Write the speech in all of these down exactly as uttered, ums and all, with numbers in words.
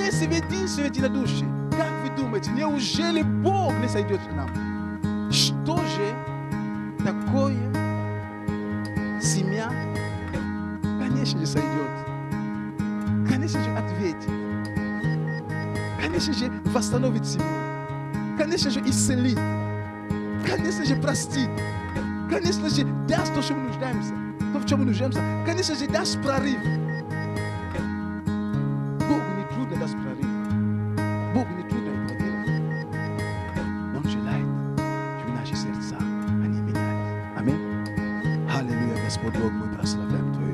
вместе в единстве, в единодушии. Как вы думаете, неужели Бог не сойдет к нам? Что же такое семья? Конечно же сойдет. Конечно же ответит. Конечно же восстановит семью. Конечно же исцелит. Конечно же простит. Конечно же даст то, что мы нуждаемся. То, в чем мы нуждаемся. Конечно же даст прорыв. Богу не трудно даст прорыв. Богу не трудно этого делать. Он желает, чтобы наши сердца, они менялись. Аминь. Аллилуйя, Господь Бог, мы прославляем Твое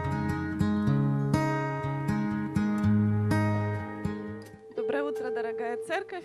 имя. Доброе утро, дорогая церковь.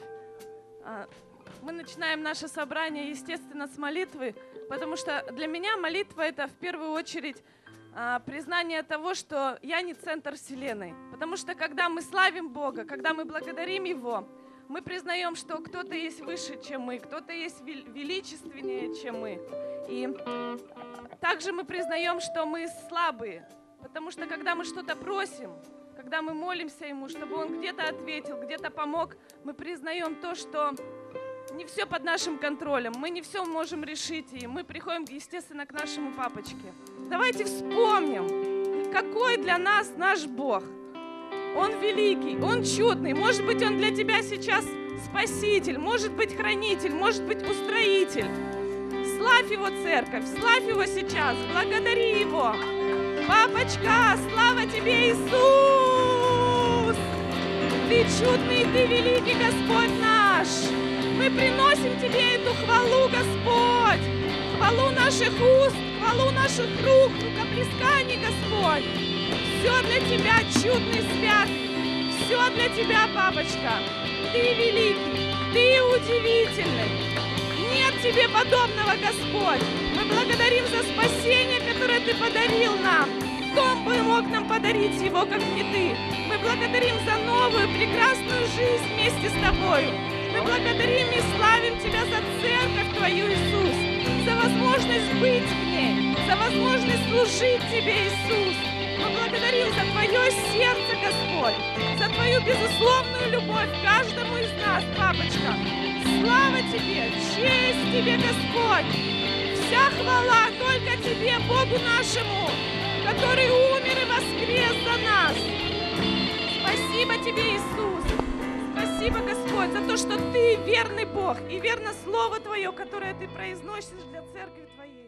Мы начинаем наше собрание, естественно, с молитвы, потому что для меня молитва — это в первую очередь признание того, что я не центр вселенной. Потому что когда мы славим Бога, когда мы благодарим Его, мы признаем, что кто-то есть выше, чем мы, кто-то есть величественнее, чем мы. И также мы признаем, что мы слабые, потому что когда мы что-то просим, когда мы молимся Ему, чтобы Он где-то ответил, где-то помог, мы признаем то, что не все под нашим контролем, мы не все можем решить, и мы приходим, естественно, к нашему папочке. Давайте вспомним, какой для нас наш Бог. Он великий, Он чудный, может быть, Он для тебя сейчас спаситель, может быть, хранитель, может быть, устроитель. Славь Его, церковь, славь Его сейчас, благодари Его. Папочка, слава Тебе, Иисус! Ты чудный, Ты великий, Господь наш! Мы приносим Тебе эту хвалу, Господь! Хвалу наших уст, хвалу наших рук, рукоплесканий, Господь! Все для Тебя, чудный, святый! Все для Тебя, папочка! Ты великий, Ты удивительный! Нет Тебе подобного, Господь! Мы благодарим за спасение, которое Ты подарил нам! Кто бы мог нам подарить его, как не Ты? Мы благодарим за новую, прекрасную жизнь вместе с Тобою! Мы благодарим и славим Тебя за церковь Твою, Иисус, за возможность быть в ней, за возможность служить Тебе, Иисус. Мы благодарим за Твое сердце, Господь, за Твою безусловную любовь к каждому из нас, папочка. Слава Тебе, честь Тебе, Господь. Вся хвала только Тебе, Богу нашему, который умер и воскрес за нас. Спасибо Тебе, Иисус. Спасибо, Господь, за то, что Ты верный Бог и верно Слово Твое, которое Ты произносишь для церкви Твоей.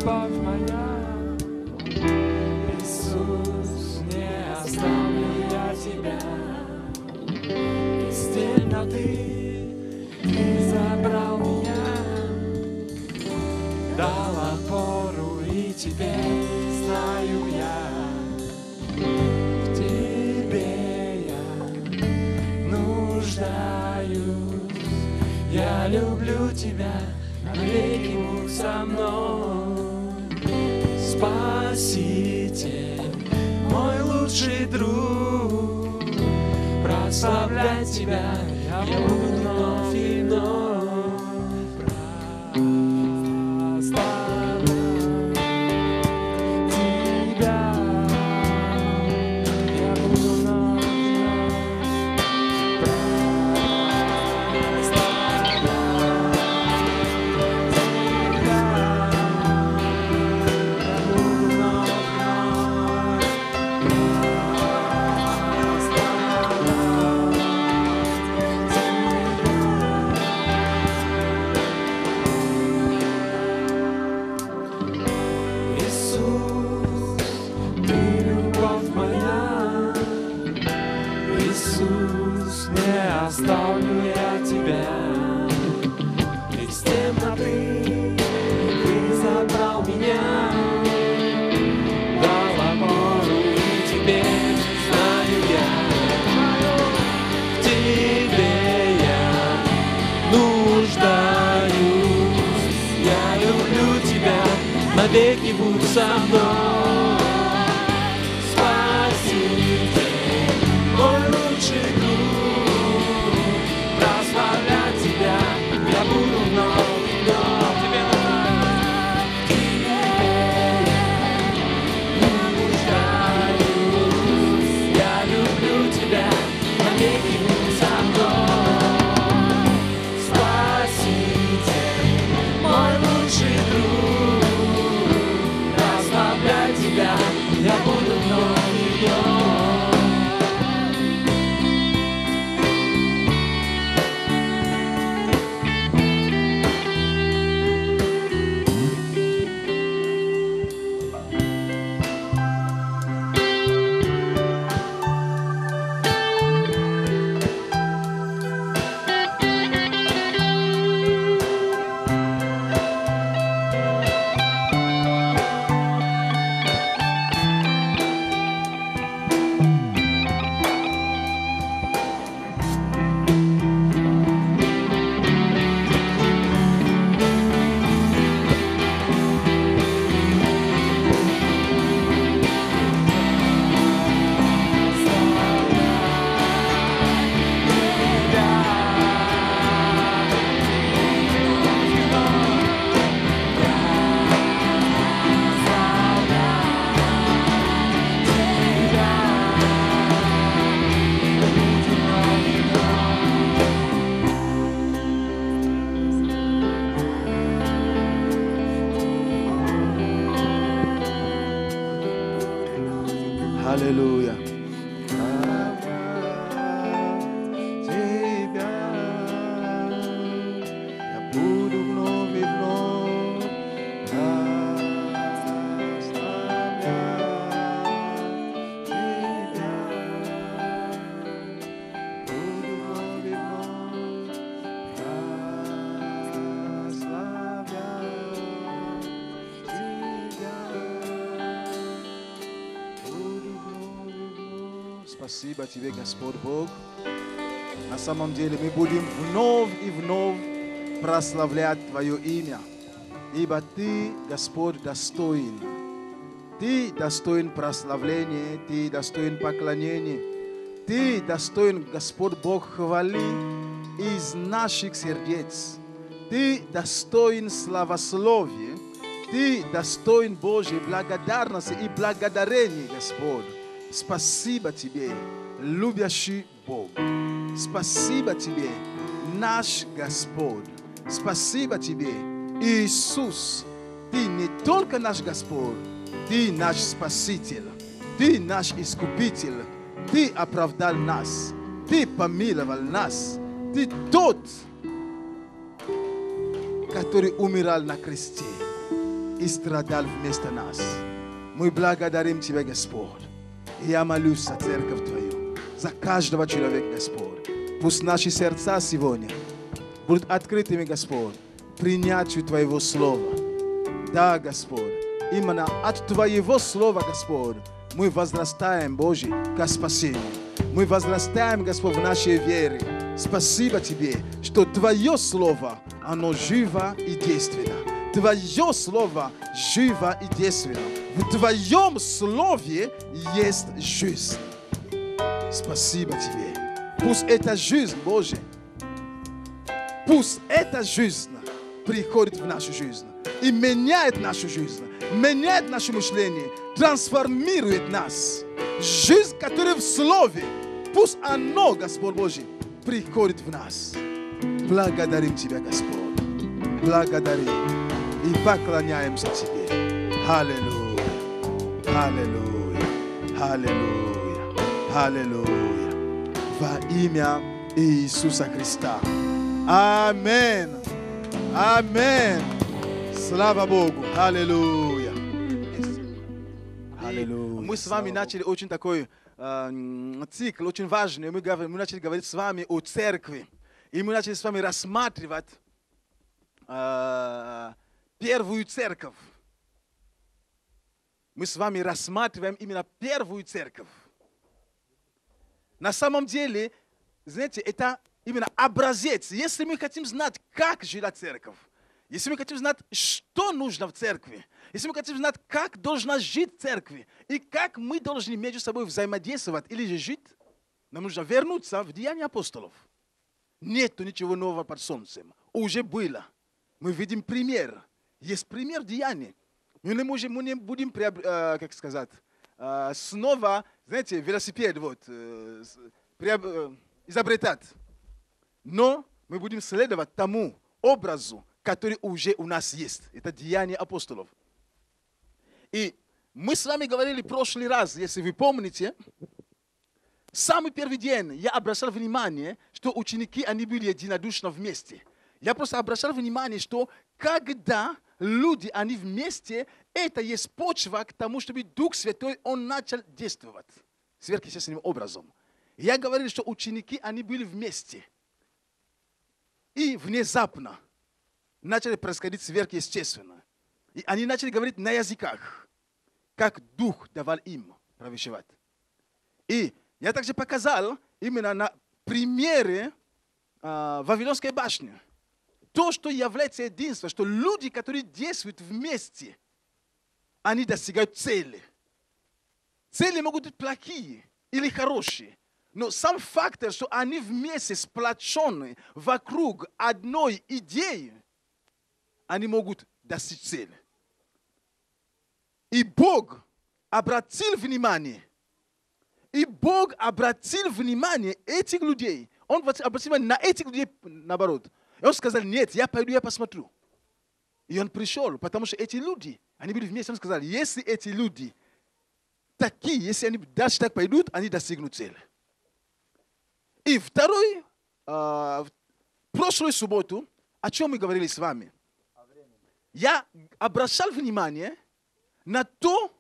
любовь моя. Иисус, не оставлю я тебя. Из темноты Ты забрал меня, дал опору, и теперь знаю я, в Тебе я нуждаюсь. Я люблю Тебя, навеки будь со мной. Спаситель, мой лучший друг, прославлять Тебя я буду вновь и вновь. Оставлю я тебя. Из темноты Ты забрал меня, дал опору, и теперь знаю я, в Тебе я нуждаюсь. Я люблю Тебя, навеки будь со мной. Спаситель, мой лучший друг, прославлять Тебя я буду вновь и вновь. Тебе нуждаюсь. Я люблю Тебя, навеки будь со мной. Спаситель, мой лучший друг, прославлять Тебя я буду вновь и вновь. Аллилуйя. Я буду вновь и вновь прославлять Тебя. Буду вновь и вновь прославлять Тебя. Спасибо Тебе, Господь Бог. На самом деле мы будем вновь и вновь прославлять Твое имя, ибо Ты, Господь, достоин. Ты достоин прославления, Ты достоин поклонения, Ты достоин, Господь Бог, хвали из наших сердец. Ты достоин славословия, Ты достоин Божьей благодарности и благодарения, Господь. Спасибо Тебе, любящий Бог. Спасибо Тебе, наш Господь. Спасибо Тебе, Иисус. Ты не только наш Господь, Ты наш Спаситель, Ты наш Искупитель. Ты оправдал нас, Ты помиловал нас. Ты тот, который умирал на кресте. и страдал вместо нас. Мы благодарим Тебя, Господь. И я молюсь за церковь Твою, за каждого человека, Господь. Пусть наши сердца сегодня будут открытыми, Господь, принятию Твоего Слова. Да, Господь, именно от Твоего Слова, Господь, мы возрастаем, Боже, к спасению. Мы возрастаем, Господь, в нашей вере. Спасибо Тебе, что Твое Слово, оно живо и действенно. Твое Слово живо и действенно. В Твоем Слове есть жизнь. Спасибо Тебе. Пусть эта жизнь, Боже, пусть эта жизнь приходит в нашу жизнь и меняет нашу жизнь, меняет наше мышление, трансформирует нас. Жизнь, которая в Слове, пусть оно, Господь Божий, приходит в нас. Благодарим Тебя, Господь. Благодарим и поклоняемся Тебе. Аллилуйя. Аллилуйя. Аллилуйя. Аллилуйя. Во имя Иисуса Христа. Аминь. Аминь. Слава Богу. Аллилуйя. Аллилуйя. Мы с вами начали очень такой э, цикл, очень важный. Мы, говорим, мы начали говорить с вами о церкви. И мы начали с вами рассматривать э, первую церковь. Мы с вами рассматриваем именно первую церковь. На самом деле, знаете, это именно образец. Если мы хотим знать, как жила церковь, если мы хотим знать, что нужно в церкви, если мы хотим знать, как должна жить церковь, и как мы должны между собой взаимодействовать или же жить, нам нужно вернуться в Деяния апостолов. Нету ничего нового под солнцем. Уже было. Мы видим пример. Есть пример деяний. Мы не, можем, мы не будем, как сказать, снова, знаете, велосипед вот, изобретать. Но мы будем следовать тому образу, который уже у нас есть. Это Деяния апостолов. И мы с вами говорили в прошлый раз, если вы помните, самый первый день я обращал внимание, что ученики, они были единодушно вместе. Я просто обращал внимание, что когда люди, они вместе, это есть почва к тому, чтобы Дух Святой, он начал действовать сверхъестественным образом. Я говорил, что ученики, они были вместе. И внезапно начали происходить сверхъестественно. И они начали говорить на языках, как Дух давал им провещевать. И я также показал именно на примере э, Вавилонской башни. То, что является единством, что люди, которые действуют вместе, они достигают цели. Цели могут быть плохие или хорошие. Но сам фактор, что они вместе сплочены вокруг одной идеи, они могут достичь цели. И Бог обратил внимание, и Бог обратил внимание этих людей. Он обратил внимание на этих людей, наоборот. И он сказал, нет, я пойду, я посмотрю. И он пришел, потому что эти люди, они были вместе. Он сказал, если эти люди такие, если они дальше так пойдут, они достигнут цели. И второй, э, прошлую субботу, о чем мы говорили с вами? Я обращал внимание на то,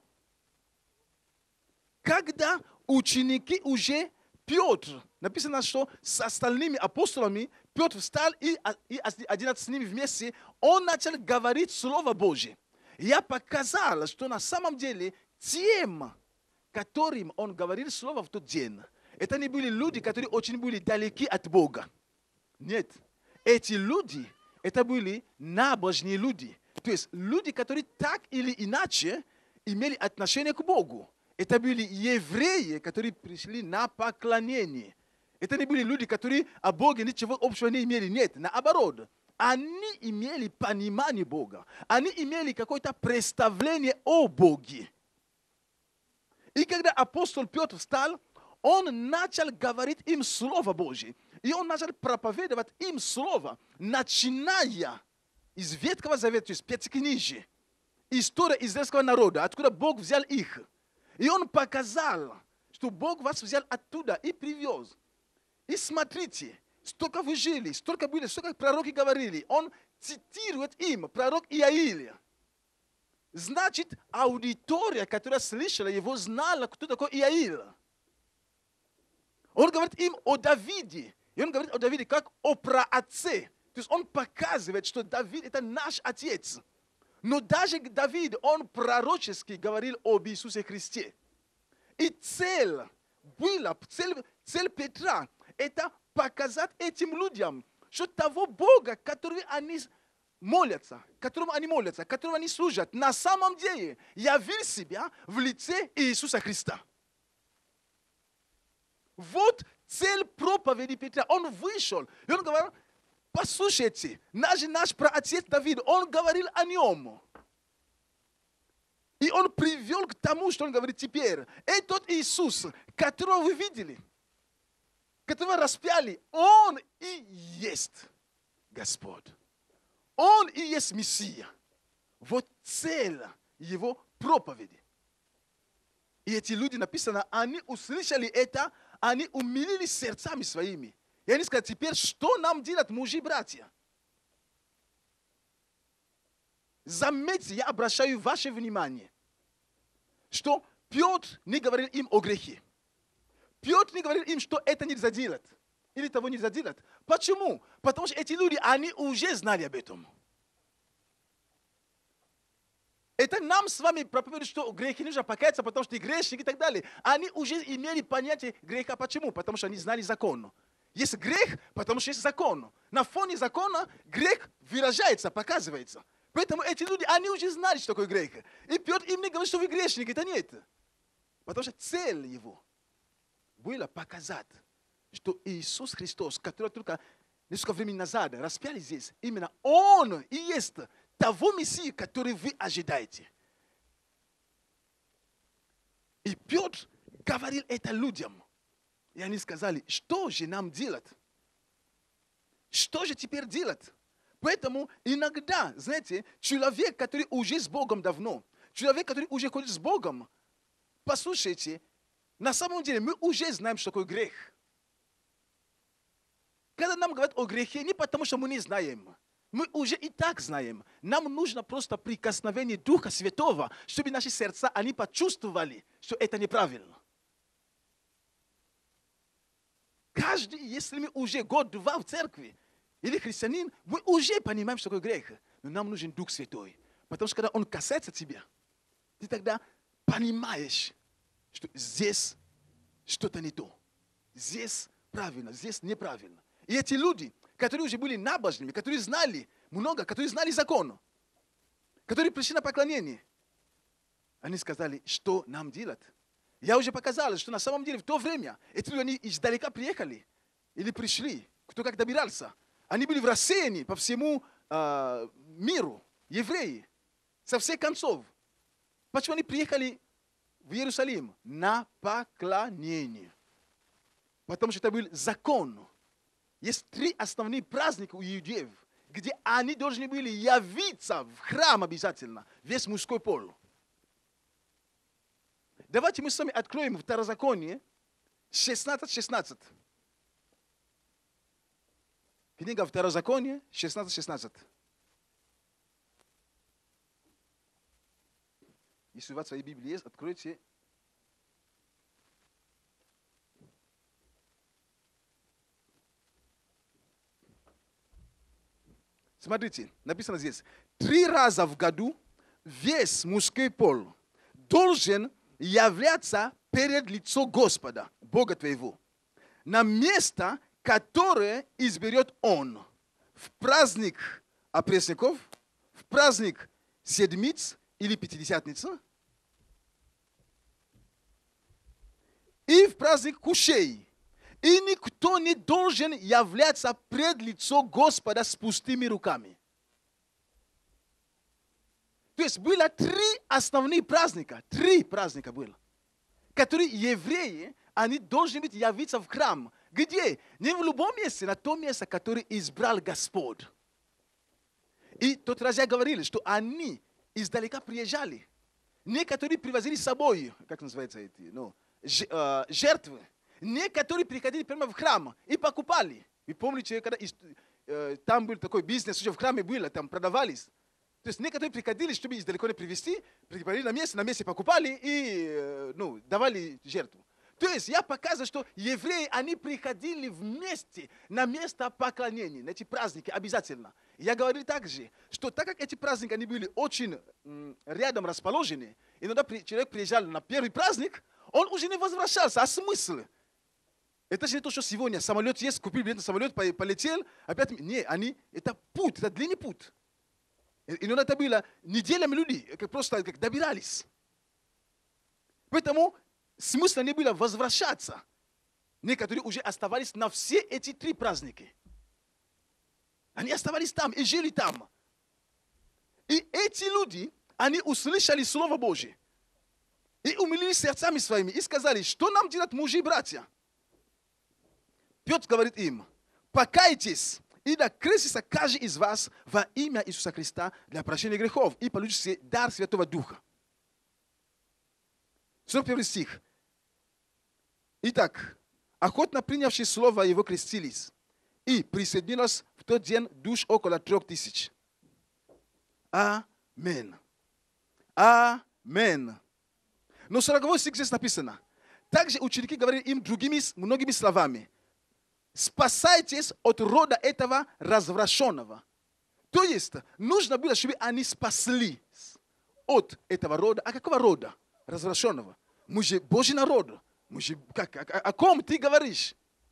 когда ученики уже, Петр, написано, что с остальными апостолами, Петр встал и, и одиннадцать с ними вместе, он начал говорить Слово Божье. Я показал, что на самом деле тем, которым он говорил Слово в тот день, это не были люди, которые очень были далеки от Бога. Нет. Эти люди, это были набожные люди. То есть люди, которые так или иначе имели отношение к Богу. Это были евреи, которые пришли на поклонение. Это не были люди, которые о Боге ничего общего не имели. Нет, наоборот. Они имели понимание Бога. Они имели какое-то представление о Боге. И когда апостол Петр встал, он начал говорить им Слово Божье. И он начал проповедовать им Слово, начиная из Ветхого Завета, то есть Пятикнижия, история израильского народа, откуда Бог взял их. И он показал, что Бог вас взял оттуда и привез. И смотрите, столько вы жили, столько были, столько пророки говорили. Он цитирует им, пророк Иаилия. значит, аудитория, которая слышала его, знала, кто такой Иаил. Он говорит им о Давиде. И он говорит о Давиде как о праотце. То есть он показывает, что Давид это наш отец. Но даже Давид, он пророчески говорил об Иисусе Христе. И цель была, цель, цель Петра, это показать этим людям, что того Бога, который они молятся, которому они молятся, которому они служат, на самом деле явил себя в лице Иисуса Христа. Вот цель проповеди Петра. Он вышел, и он говорил, послушайте, наш, наш праотец Давид, он говорил о нем. И он привел к тому, что он говорит теперь. Этот Иисус, которого вы видели, которого распяли, он и есть Господь. Он и есть Мессия. Вот цель его проповеди. И эти люди, написано, они услышали это, они умилились сердцами своими. И они сказали, теперь что нам делать, мужи и братья? Заметьте, я обращаю ваше внимание, что Петр не говорил им о грехе. Петр не говорил им, что это нельзя делать. Или того нельзя делать. Почему? Потому что эти люди, они уже знали об этом. Это нам с вами проповедуют, что грехи нужно покаяться, потому что ты грешник и так далее. Они уже имели понятие греха. Почему? Потому что они знали закон. Есть грех, потому что есть закон. На фоне закона грех выражается, показывается. Поэтому эти люди, они уже знали, что такое грех. И Петр им не говорит, что вы грешники. Это нет. Потому что цель его была показать, что Иисус Христос, который только несколько времени назад распяли здесь, именно Он и есть того Мессии, который вы ожидаете. И Петр говорил это людям. И они сказали, что же нам делать? Что же теперь делать? Поэтому иногда, знаете, человек, который уже с Богом давно, человек, который уже ходит с Богом, послушайте, на самом деле мы уже знаем, что такое грех. Когда нам говорят о грехе, не потому что мы не знаем. Мы уже и так знаем. Нам нужно просто прикосновение Духа Святого, чтобы наши сердца, они почувствовали, что это неправильно. Каждый, если мы уже год-два в церкви, или христианин, мы уже понимаем, что такое грех. Но нам нужен Дух Святой. Потому что когда Он касается тебя, ты тогда понимаешь, что здесь что-то не то. Здесь правильно, здесь неправильно. И эти люди, которые уже были набожными, которые знали много, которые знали закон, которые пришли на поклонение, они сказали, что нам делать. Я уже показал, что на самом деле в то время эти люди они издалека приехали или пришли, кто как добирался. Они были в рассеянии по всему э, миру, евреи, со всех концов. Почему они приехали в Иерусалим? На поклонение. Потому что это был закон. Есть три основные праздника у иудеев, где они должны были явиться в храм обязательно, весь мужской пол. Давайте мы с вами откроем Второзаконие шестнадцать шестнадцать. Книга Второзаконие шестнадцать шестнадцать. Если у вас свои Библии есть, откройте. Смотрите, написано здесь. Три раза в году весь мужской пол должен являться перед лицом Господа, Бога твоего, на место, которое изберет Он. В праздник опресняков, в праздник седмиц или пятидесятницы, и в праздник кущей. И никто не должен являться пред лицо Господа с пустыми руками. То есть было три основные праздника, три праздника было, которые евреи, они должны быть явиться в храм. Где? Не в любом месте, на том месте, которое избрал Господь. И тот раз я говорил, что они издалека приезжали. Некоторые привозили с собой, как называется эти, ну, жертвы. Некоторые приходили прямо в храм и покупали. Вы помните, когда э, там был такой бизнес, уже в храме было, там продавались. То То есть некоторые приходили, чтобы издалеко не привезти, приходили на месте, на месте покупали и ну, давали жертву. То есть я показываю, что евреи, они приходили вместе на место поклонения, на эти праздники обязательно. Я говорил также, что так как эти праздники, они были очень м, рядом расположены, иногда при, человек приезжал на первый праздник, он уже не возвращался. А смысл? Это же не то, что сегодня самолет есть, купил билет на самолет, полетел, опять... Не, они, это путь, это длинный путь. Иногда это было неделями люди, как просто как добирались. Поэтому смысла не было возвращаться. Некоторые уже оставались на все эти три праздники. Они оставались там и жили там. И эти люди, они услышали Слово Божие. И умилились сердцами своими. И сказали, что нам делать, мужи и братья? Петр говорит им, покайтесь и да крестится каждый из вас во имя Иисуса Христа для прощения грехов и получите дар Святого Духа. сорок первый стих. Итак, охотно принявшие слово его крестились, и присоединилось в тот день душ около трех тысяч. Амин. Амин. Но сороковой стих здесь написано. Также ученики говорили им другими многими словами. Спасайтесь от рода этого развращенного. То есть, нужно было, чтобы они спаслись от этого рода. А какого рода? Развращенного. Мы же Божий народ. Мы же, как, о, о ком ты говоришь?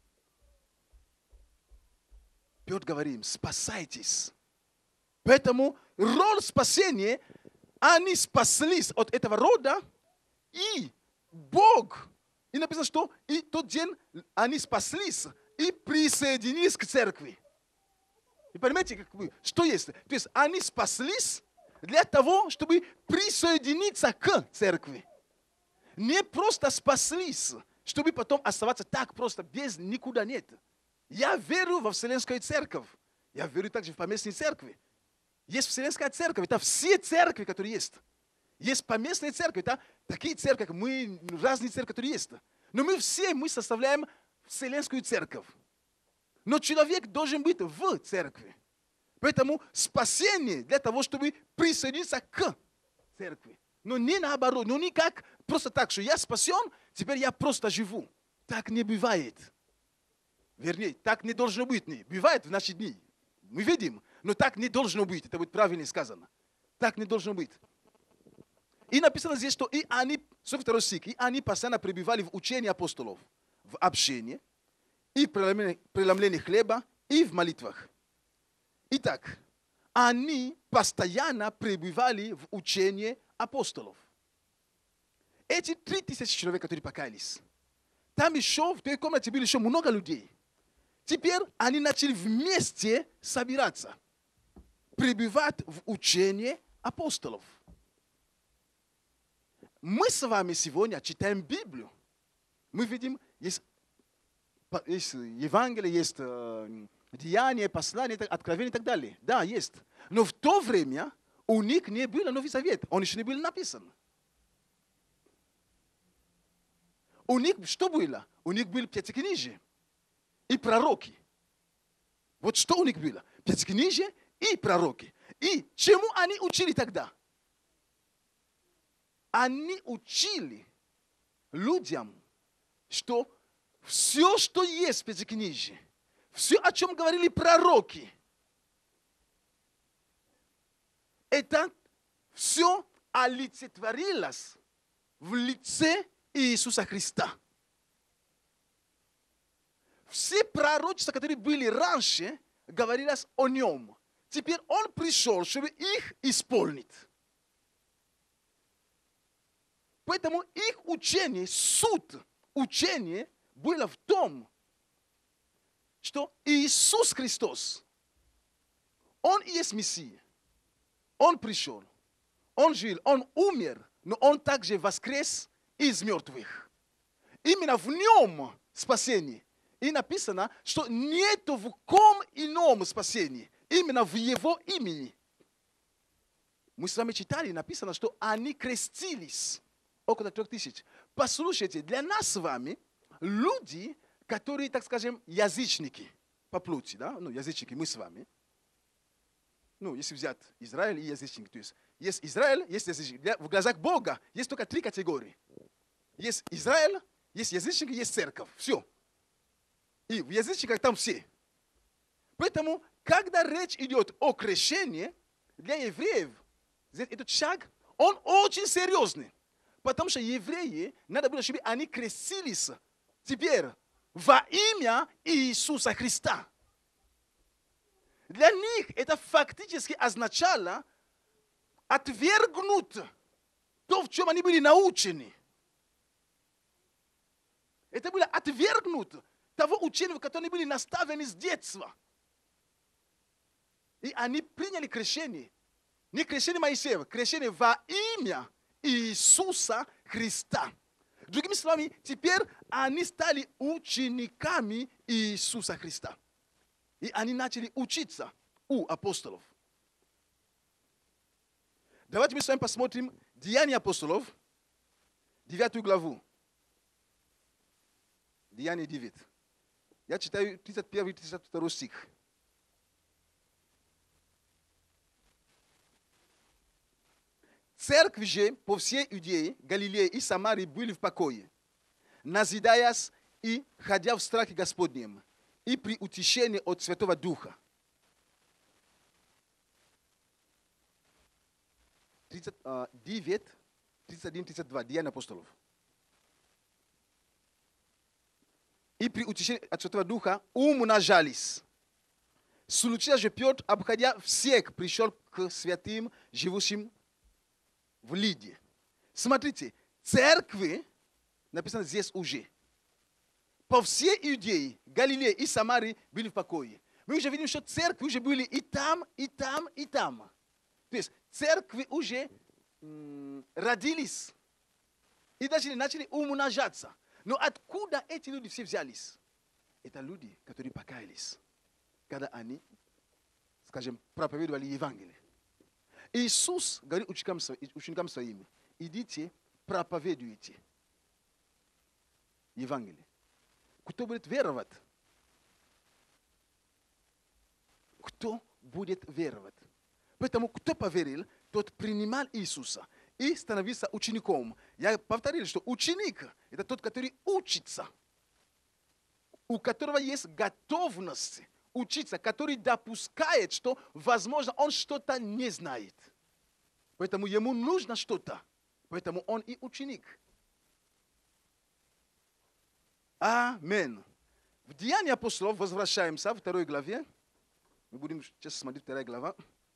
Петр говорит, спасайтесь. Поэтому роль спасения, они спаслись от этого рода, и Бог, и написано, что и тот день они спаслись и присоединились к церкви. И понимаете, как бы, что есть? То есть они спаслись для того, чтобы присоединиться к церкви. Не просто спаслись, чтобы потом оставаться так просто, без никуда нет. Я верю во Вселенскую церковь. Я верю также в поместные церкви. Есть Вселенская церковь, это все церкви, которые есть. Есть поместные церкви, это такие церкви, как мы, разные церкви, которые есть. Но мы все, мы составляем Вселенскую церковь. Но человек должен быть в церкви. Поэтому спасение для того, чтобы присоединиться к церкви. Но не наоборот, но не как просто так, что я спасен, теперь я просто живу. Так не бывает. Вернее, так не должно быть. Не. Бывает в наши дни. Мы видим, но так не должно быть. Это будет правильно сказано. Так не должно быть. И написано здесь, что и они, сорок второй стих, и они постоянно пребывали в учении апостолов, в общении, и в преломлении хлеба, и в молитвах. Итак, они постоянно пребывали в учении апостолов. Эти три тысячи человек, которые покаялись, там еще, в той комнате было еще много людей. Теперь они начали вместе собираться, пребывать в учении апостолов. Мы с вами сегодня читаем Библию. Мы видим, есть, есть Евангелие, есть э, Деяния, Послания, Откровения и так далее. Да, есть. Но в то время у них не было Новый Завет. Он еще не был написан. У них что было? У них были Пятикнижие и пророки. Вот что у них было? Пятикнижие и пророки. И чему они учили тогда? Они учили людям, что все, что есть в Пятикнижии, все, о чем говорили пророки, это все олицетворилось в лице Иисуса Христа. Все пророчества, которые были раньше, говорилось о нем. Теперь он пришел, чтобы их исполнить. Поэтому их учение, суть учения было в том, что Иисус Христос, Он и есть Мессия. Он пришел, Он жил, Он умер, но Он также воскрес из мертвых. Именно в Нем спасение. И написано, что нет в ком ином спасении, именно в Его имени. Мы с вами читали, написано, что они крестились. Около трех тысяч. Послушайте, для нас с вами люди, которые, так скажем, язычники по плоти, да, ну, язычники, мы с вами, ну, если взять Израиль и язычник, то есть есть Израиль, есть язычник. Для- В глазах Бога есть только три категории. Есть Израиль, есть язычник, есть церковь. Все. И в язычниках там все. Поэтому, когда речь идет о крещении, для евреев этот шаг, он очень серьезный. Потому что евреи, надо было, чтобы они крестились теперь во имя Иисуса Христа. Для них это фактически означало отвергнуть то, в чем они были научены. Это было отвергнуть того учения, в котором они были наставлены с детства. И они приняли крещение. Не крещение Моисеева, крещение во имя Иисуса Христа. Другими словами, теперь они стали учениками Иисуса Христа. И они начали учиться у апостолов. Давайте мы с вами посмотрим Деяния апостолов, девятую главу. Деяния девять. Я читаю тридцать первый и тридцать второй стих. Церкви же по всей Иудее, Галилее и Самарии были в покое, назидаясь и ходя в страхе Господнем, и при утешении от Святого Духа. тридцать девять, тридцать один, тридцать два, Деяния апостолов. И при утешении от Святого Духа умножались. Случилось же, Петр, обходя всех, пришел к святым, живущим в Лидии. Смотрите, церкви, написано здесь уже, по всей Иудее, Галилее и Самарии были в покое. Мы уже видим, что церкви уже были и там, и там, и там. То есть церкви уже м- родились и даже начали умножаться. Но откуда эти люди все взялись? Это люди, которые покаялись, когда они, скажем, проповедовали Евангелие. Иисус говорит ученикам, ученикам своим: идите, проповедуйте Евангелие. Кто будет веровать? Кто будет веровать? Поэтому кто поверил, тот принимал Иисуса и становился учеником. Я повторил, что ученик – это тот, который учится, у которого есть готовность учиться, который допускает, что, возможно, он что-то не знает. Поэтому ему нужно что-то. Поэтому он и ученик. Аминь. В Деянии апостолов возвращаемся во второй главе. Мы будем сейчас смотреть вторая глава.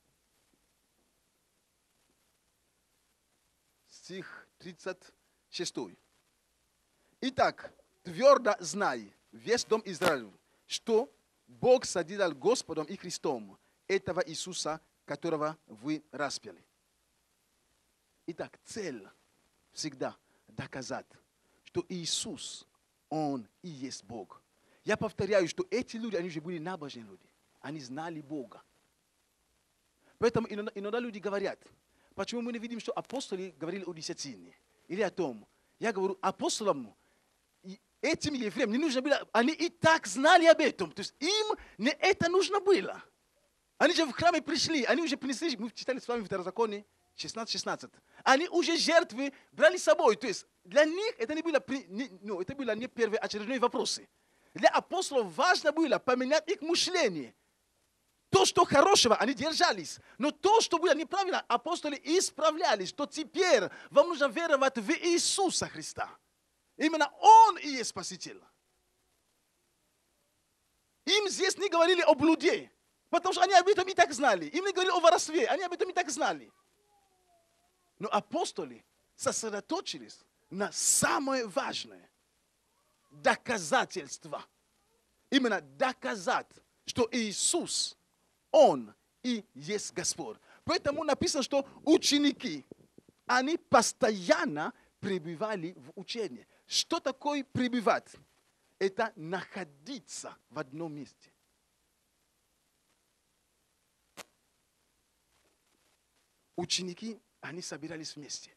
Стих тридцать шесть. Итак, твердо знай, весь дом Израилев, что Бог соделал Господом и Христом этого Иисуса, которого вы распяли. Итак, цель всегда доказать, что Иисус, Он и есть Бог. Я повторяю, что эти люди, они уже были набожные люди. Они знали Бога. Поэтому иногда, иногда люди говорят, почему мы не видим, что апостоли говорили о десятине? Или о том. Я говорю, апостолам, этим евреям не нужно было, они и так знали об этом. То есть им не это нужно было. Они же в храме пришли, они уже принесли, мы читали с вами в Второзаконии шестнадцать шестнадцать. Они уже жертвы брали с собой. То есть для них это не было, ну, это было не первоочередные вопросы. Для апостолов важно было поменять их мышление. То, что хорошего, они держались. Но то, что было неправильно, апостоли исправлялись. Что теперь вам нужно веровать в Иисуса Христа. Именно Он и есть Спаситель. Им здесь не говорили о блуде. Потому что они об этом и так знали. Им не говорили о воровстве. Они об этом и так знали. Но апостоли сосредоточились на самое важное. Доказательство. Именно доказать, что Иисус, Он и есть Господь. Поэтому написано, что ученики, они постоянно пребывали в учении. Что такое пребывать? Это находиться в одном месте. Ученики, они собирались вместе.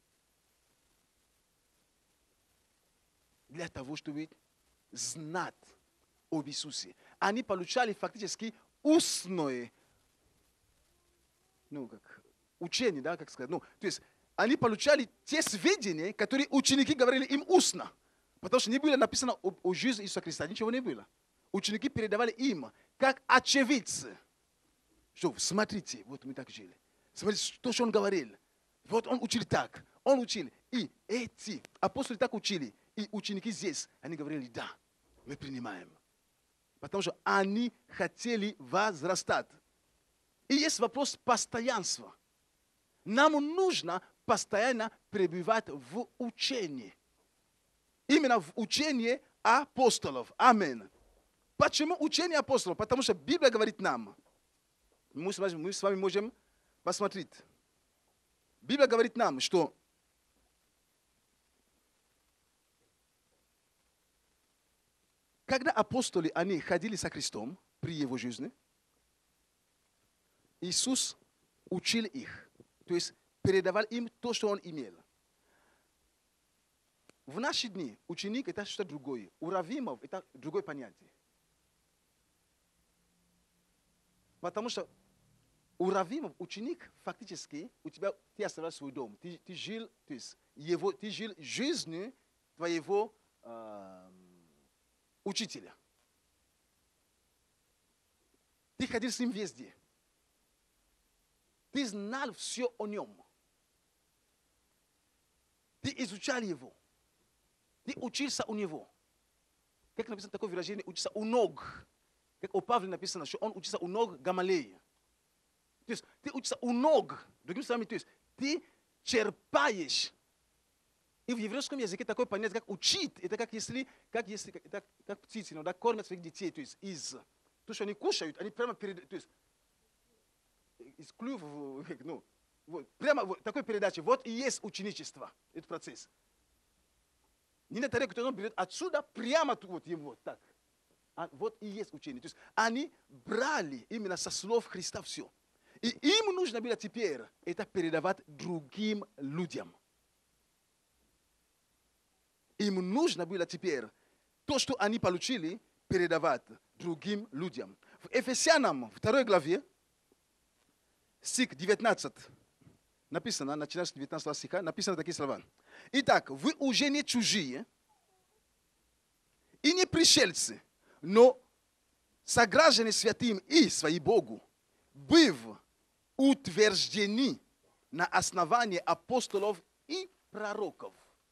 Для того, чтобы знать об Иисусе. Они получали фактически устное ну, как, учение, да, как сказать. Ну, то есть они получали те сведения, которые ученики говорили им устно. Потому что не было написано о, о жизни Иисуса Христа, ничего не было. Ученики передавали им, как очевидцы. Что, смотрите, вот мы так жили. Смотрите, то, что он говорил. Вот он учил так, он учил. И эти апостолы так учили. И ученики здесь, они говорили, да, мы принимаем. Потому что они хотели возрастать. И есть вопрос постоянства. Нам нужно постоянно пребывать в учении. Именно в учении апостолов. Аминь. Почему учение апостолов? Потому что Библия говорит нам. Мы с вами, мы с вами можем посмотреть. Библия говорит нам, что когда апостолы, они ходили со Христом при его жизни, Иисус учил их, то есть передавал им то, что он имел. В наши дни ученик – это что-то другое. У раввинов – это другое понятие. Потому что у раввинов ученик фактически, у тебя, ты оставлял свой дом, ты, ты, жил, то есть, его, ты жил жизнью твоего э, учителя. Ты ходил с ним везде. Ты знал все о нем. Ты изучал его. Ты учился у него. Как написано такое выражение, учился у ног. Как у Павла написано, что он учился у ног Гамалея. То есть ты учишься у ног. Другими словами, то есть ты черпаешь. И в еврейском языке такое понятие, как учить. Это как если, как если, как, как птицы иногда кормят своих детей, то есть из. То, что они кушают, они прямо перед, то есть из клюва, ну, вот, прямо вот, такой передачи. Вот и есть ученичество, этот процесс. Не на тарелку, он берет отсюда прямо вот ему вот так. А вот и есть учение. То есть они брали именно со слов Христа все. И им нужно было теперь это передавать другим людям. Им нужно было теперь то, что они получили, передавать другим людям. В Ефесянам, второй главе, стих девятнадцать, написано, начиная с девятнадцатого стиха, написано такие слова. Итак, вы уже не чужие и не пришельцы, но сограждане святым и свои Богу, быв утверждены на основании апостолов и пророков,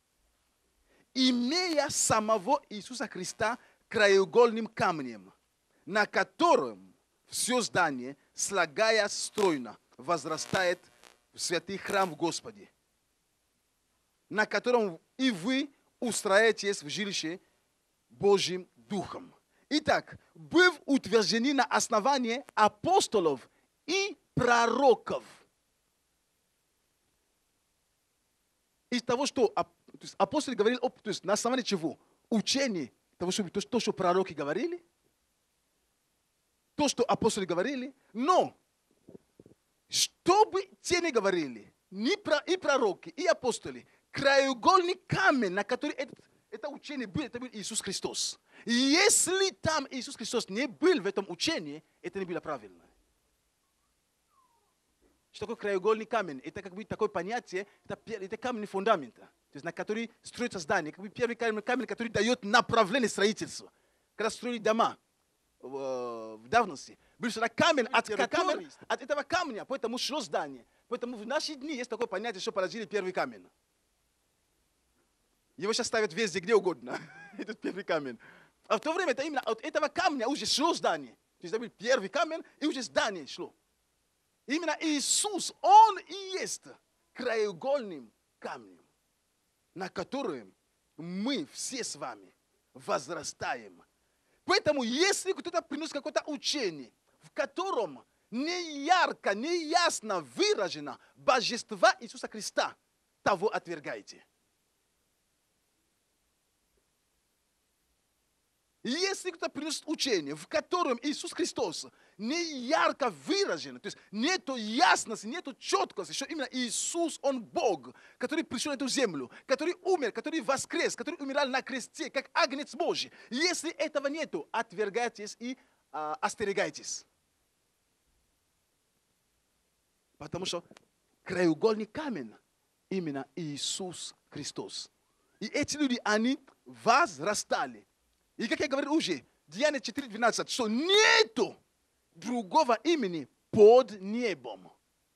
имея самого Иисуса Христа краеугольным камнем, на котором все здание, слагая стройно, возрастает в святый храм в Господе, на котором и вы устраиваетесь в жилище Божьим Духом. Итак, быв утверждены на основании апостолов и пророков. Из того, что апостолы говорили, то есть на основании чего? Учение, того, что, то, что пророки говорили, то, что апостолы говорили, но что бы те не говорили, и пророки, и апостоли, краеугольный камень, на который это, это учение было, это был Иисус Христос. И если там Иисус Христос не был в этом учении, это не было правильно. Что такое краеугольный камень? Это как бы такое понятие, это, это камень фундамента, то есть на который строится здание, как бы первый камень, камень, который дает направление строительства. Когда строили дома в, в давности, был сюда камень, от, которого, от этого камня, поэтому шло здание. Поэтому в наши дни есть такое понятие, что положили первый камень. Его сейчас ставят везде, где угодно. Этот первый камень. А в то время это именно от этого камня уже шло здание. То есть это был первый камень, и уже здание шло. Именно Иисус, Он и есть краеугольным камнем, на котором мы все с вами возрастаем. Поэтому, если кто-то приносит какое-то учение, в котором не ярко, не ясно выражено божество Иисуса Христа, того отвергайте. Если кто-то приносит учение, в котором Иисус Христос не ярко выражен, то есть нету ясности, нету четкости, что именно Иисус, Он Бог, который пришел на эту землю, который умер, который воскрес, который умирал на кресте, как агнец Божий. Если этого нету, отвергайтесь и а, остерегайтесь. Потому что краеугольный камень именно Иисус Христос. И эти люди, они возрастали. И как я говорил уже, Деяния четыре двенадцать, что нету другого имени под небом.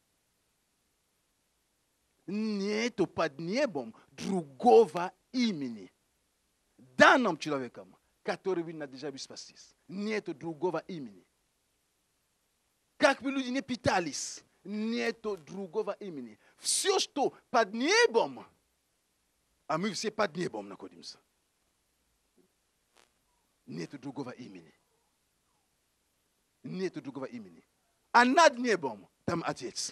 Нету под небом другого имени, данным человеком, который will déjà бы спастись. Нету другого имени. Как бы люди не питались, нету другого имени. Все, что под небом, а мы все под небом находимся, нету другого имени. Нету другого имени. А над небом там Отец.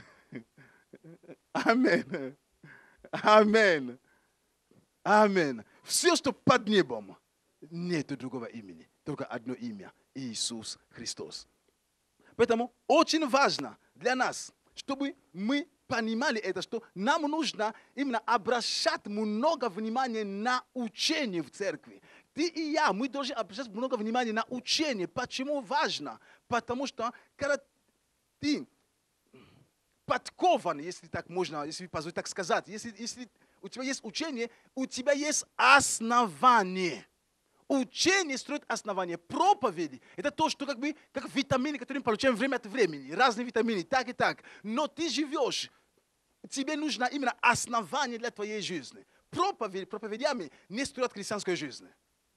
Аминь. Аминь. Аминь. Все, что под небом, нету другого имени. Только одно имя. Иисус Христос. Поэтому очень важно для нас, чтобы мы понимали это, что нам нужно именно обращать много внимания на учение в церкви. Ты и я, мы должны обращать много внимания на учение. Почему важно? Потому что, когда ты подкован, если так можно, если позволить так сказать, если, если у тебя есть учение, у тебя есть основание. Учение строит основание. Проповеди – это то, что как бы как витамины, которые мы получаем время от времени. Разные витамины, так и так. Но ты живешь, тебе нужно именно основание для твоей жизни. Проповедь, проповедями не строят христианскую жизнь.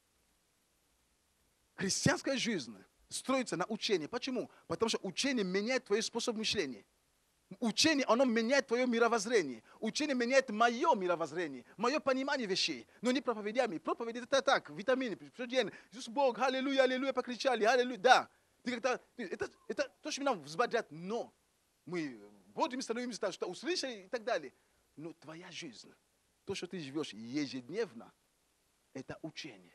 Христианская жизнь строится на учении. Почему? Потому что учение меняет твой способ мышления. Учение, оно меняет твое мировоззрение. Учение меняет мое мировоззрение, мое понимание вещей. Но не проповедями. Проповеди это так, витамины. Иисус Бог, аллилуйя, аллилуйя, покричали, аллилуйя. Да, это, это, это то, что меня взбодрят. Но мы будем становимся так, что услышали и так далее. Но твоя жизнь, то, что ты живешь ежедневно, это учение.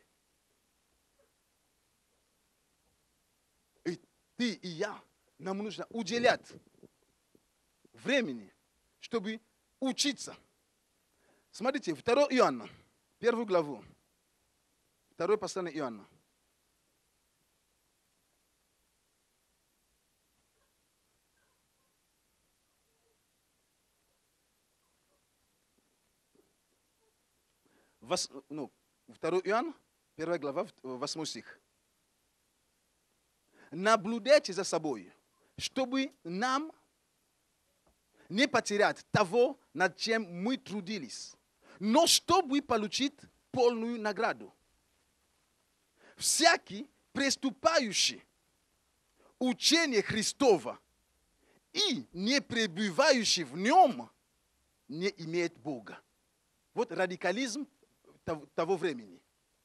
И ты и я, нам нужно уделять времени, чтобы учиться. Смотрите, второе Иоанна, первую главу, второе послание Иоанна. Вос, ну, второе Иоанна, первая глава, восьмой стих. Наблюдайте за собой, чтобы нам не потерять того, над чем мы трудились, но чтобы получить полную награду. Всякий, приступающий учение Христова и не пребывающий в нем, не имеет Бога. Вот радикализм того времени.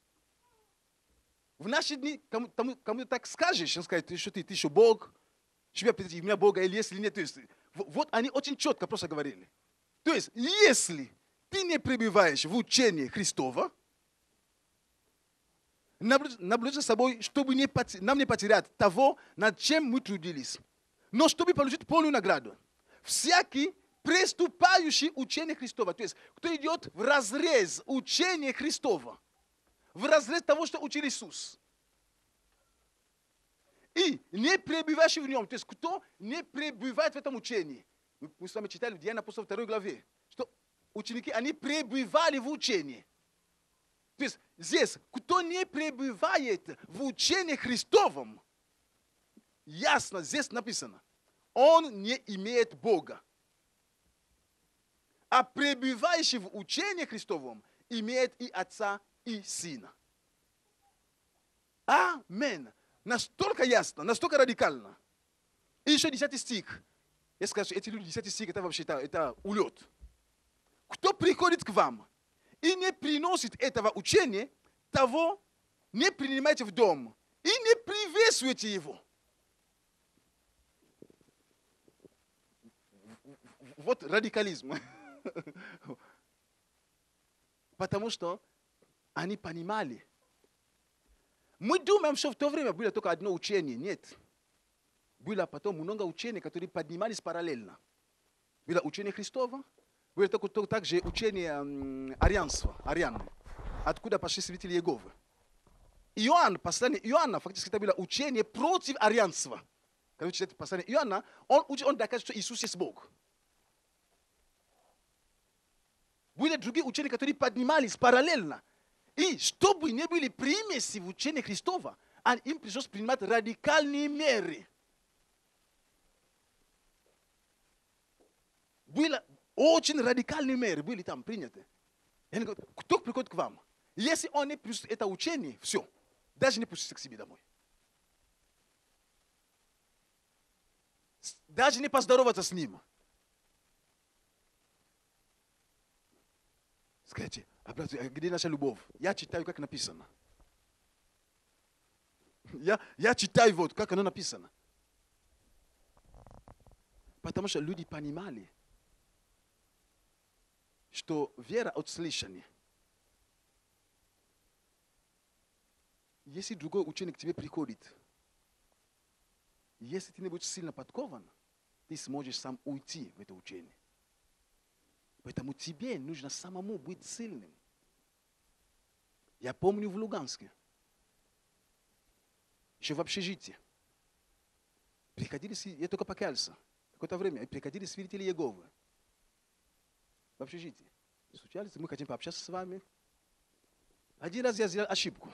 В наши дни, кому, кому, кому так скажешь, он скажет, что ты, ты еще Бог, тебя у меня Бога или есть, или нет. То есть, вот они очень четко просто говорили. То есть, если ты не пребываешь в учении Христова, наблюдай за собой, чтобы не, нам не потерять того, над чем мы трудились, но чтобы получить полную награду. Всякий, приступающий учение Христова, то есть, кто идет в разрез учения Христова, в разрез того, что учил Иисус, и не пребывающий в нем, то есть кто не пребывает в этом учении. Мы с вами читали в Деяниях апостолов второй главе, что ученики, они пребывали в учении. То есть здесь, кто не пребывает в учении Христовом, ясно здесь написано, он не имеет Бога. А пребывающий в учении Христовом имеет и Отца, и Сына. Аминь. Настолько ясно, настолько радикально. И еще десятый стих. Я скажу, что эти люди, десятый стих, это вообще это, это улет. Кто приходит к вам и не приносит этого учения, того не принимайте в дом и не приветствуйте его. Вот радикализм. Потому что они понимали. Мы думаем, что в то время было только одно учение. Нет. Было потом много учений, которые поднимались параллельно. Было учение Христово, было также учение арианства, арианы, откуда пошли свидетели Иеговы. Иоанн, послание Иоанна, фактически это было учение против арианства. Когда вы читаете послание Иоанна, он учит, он доказывает, что Иисус есть Бог. Были другие учения, которые поднимались параллельно. И чтобы не были примеси в учении Христова, им пришлось принимать радикальные меры. Были очень радикальные меры, были там приняты. Я говорю, кто приходит к вам? Если он не присутствует это учение, все, даже не пустите к себе домой. Даже не поздороваться с ним. Скажите, где наша любовь? Я читаю, как написано. Я, я читаю вот, как оно написано. Потому что люди понимали, что вера от слышания. Если другой ученик к тебе приходит, если ты не будешь сильно подкован, ты сможешь сам уйти в это учение. Поэтому тебе нужно самому быть сильным. Я помню в Луганске, еще в общежитии, приходили, я только покаялся, какое-то время, приходили свидетели Иеговы в общежитии. Случались, мы хотим пообщаться с вами. Один раз я сделал ошибку.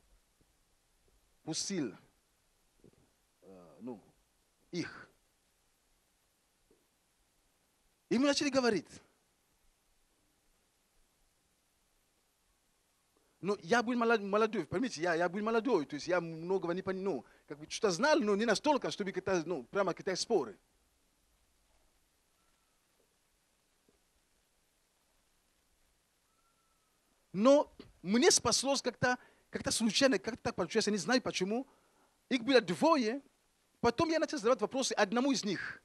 Пустил э, ну, их. И мы начали говорить. Но я был молодой, поймите, я, я был молодой, то есть я многого не понял, ну, как бы что-то знал, но не настолько, чтобы ну, прямо какие-то споры. Но мне спаслось как-то, как-то случайно, как-то так получилось, я не знаю почему. Их было двое, потом я начал задавать вопросы одному из них.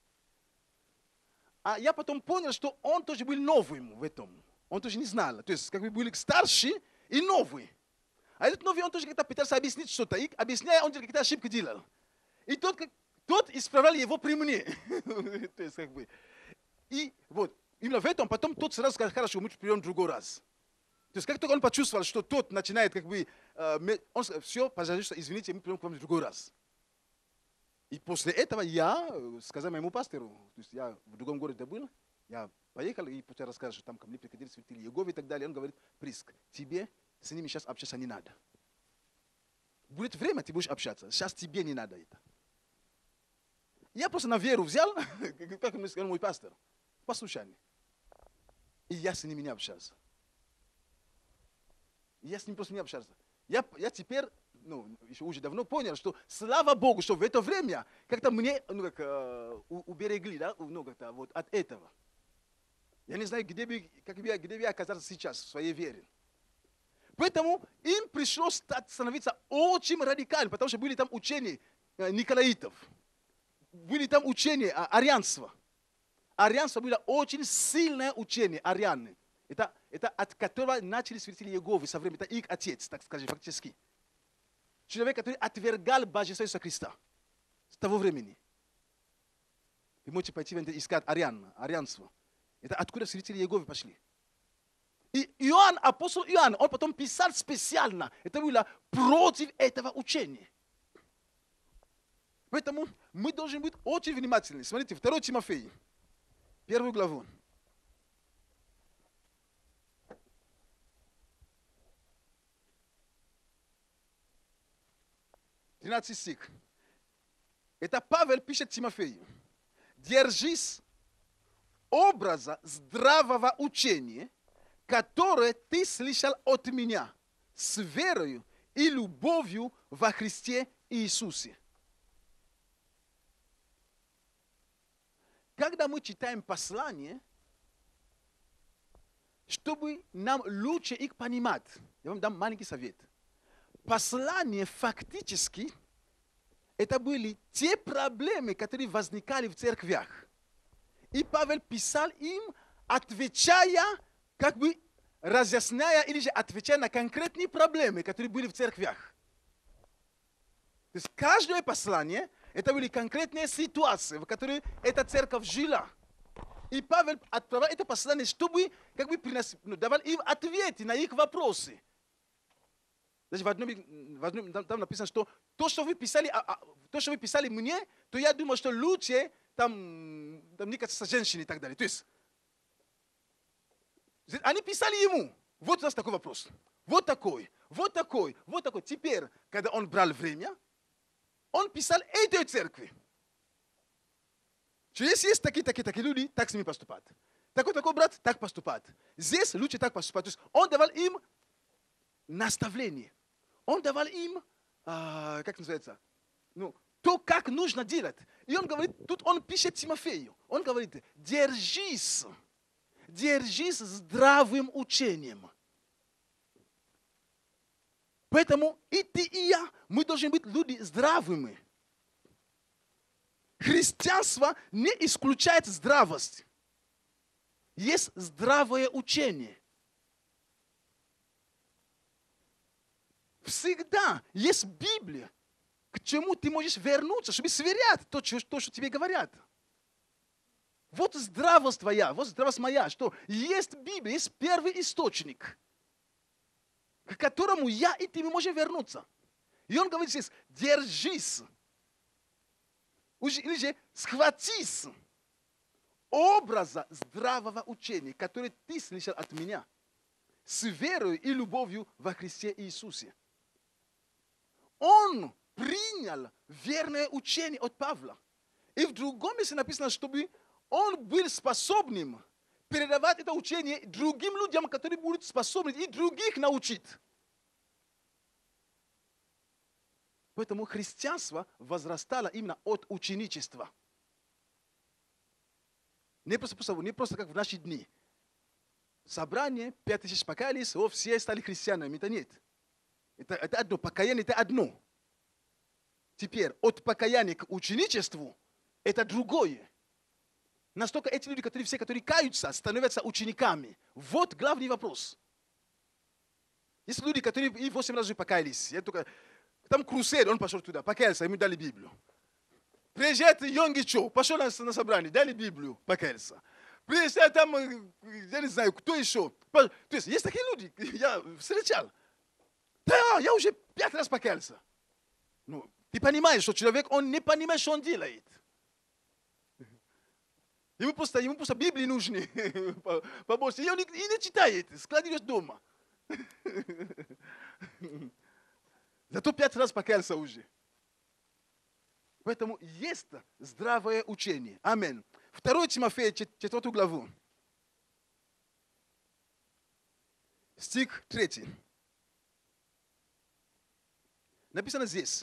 А я потом понял, что он тоже был новым в этом. Он тоже не знал. То есть, как бы были старший и новый. А этот новый, он тоже как-то пытался объяснить что-то. И объясняя, он какие-то ошибки делал. И тот, как, тот исправлял его при мне. То есть, как бы. И вот, именно в этом, потом тот сразу сказал, хорошо, мы придем в другой раз. То есть, как только он почувствовал, что тот начинает, как бы, он сказал, все, пожалуйста, извините, мы придем к вам в другой раз. И после этого я сказал моему пастору, то есть я в другом городе был, я поехал и после рассказал, что там ко мне приходили святые Иеговы и так далее. Он говорит, Приск, тебе с ними сейчас общаться не надо. Будет время, ты будешь общаться. Сейчас тебе не надо это. Я просто на веру взял, как мне сказал мой пастор, послушание. И я с ними не общался. И я с ним просто не общался. Я, я теперь, ну, еще уже давно понял, что слава Богу, что в это время как-то мне ну, как, э, уберегли, да, ну, как-то вот от этого. Я не знаю, где бы, как бы, где бы я оказался сейчас в своей вере. Поэтому им пришлось становиться очень радикальным, потому что были там учения Николаитов, были там учения арианства. Арианство было очень сильное учение, арианы. Это, это от которого начали свидетели Иеговы со временем, это их отец, так скажем, фактически. Человек, который отвергал божество Иисуса Христа с того времени. Вы можете пойти искать ариан, арианство. Это откуда свидетели Иеговы пошли. И Иоанн, апостол Иоанн, он потом писал специально. Это было против этого учения. Поэтому мы должны быть очень внимательны. Смотрите, второе Тимофея, первую главу. тринадцатый стих. Это Павел пишет Тимофею. Держись образа здравого учения, которое ты слышал от меня, с верою и любовью во Христе Иисусе. Когда мы читаем послание, чтобы нам лучше их понимать, я вам дам маленький совет. Послание фактически, это были те проблемы, которые возникали в церквях. И Павел писал им, отвечая, как бы разъясняя или же отвечая на конкретные проблемы, которые были в церквях. То есть каждое послание, это были конкретные ситуации, в которых эта церковь жила. И Павел отправлял это послание, чтобы как бы приносить, ну, давал им ответы на их вопросы. Даже в одном, в одном там, там написано, что то, что вы писали, а, а, то, что вы писали мне, то я думал, что лучше там, там мне кажется, женщины и так далее. То есть, они писали ему. Вот у нас такой вопрос. Вот такой, вот такой, вот такой. Теперь, когда он брал время, он писал этой церкви. Что если есть такие, такие, такие люди, так с ними поступать. Такой, такой брат, так поступать. Здесь лучше так поступать. То есть он давал им наставление. Он давал им, а, как называется, ну, то, как нужно делать. И он говорит, тут он пишет Тимофею, он говорит, держись, держись здравым учением. Поэтому и ты, и я, мы должны быть люди здравыми. Христианство не исключает здравость. Есть здравое учение. Всегда есть Библия, к чему ты можешь вернуться, чтобы сверять то, то, что тебе говорят. Вот здравость твоя, вот здравость моя, что есть Библия, есть первый источник, к которому я и ты можем вернуться. И он говорит здесь, держись, или же схватись образа здравого учения, который ты слышал от меня, с верой и любовью во Христе Иисусе. Он принял верное учение от Павла. И в другом месте написано, чтобы он был способным передавать это учение другим людям, которые будут способны и других научить. Поэтому христианство возрастало именно от ученичества. Не просто, просто, не просто как в наши дни. Собрание, пять тысяч покаялись, о, все стали христианами. Это нет. Это, это одно, покаяние это одно. Теперь от покаяния к ученичеству это другое. Настолько эти люди, которые все, которые каются, становятся учениками. Вот главный вопрос. Есть люди, которые и восемь раз уже покаялись. Я только, там крусейд, он пошел туда, покаялся, ему дали Библию. Приезжает Йонги Чо, пошел на, на собрание, дали Библию, покаялся. Приезжает там, я не знаю, кто еще. То есть есть такие люди, я встречал. Да, я уже пять раз покаялся. Ну, ты понимаешь, что человек, он не понимает, что он делает. Ему просто, ему просто Библии нужны побольше. И он и не читает, складывает дома. Зато пять раз покаялся уже. Поэтому есть здравое учение. Аминь. второе Тимофея, четвертую главу. Стих третий. Написано здесь.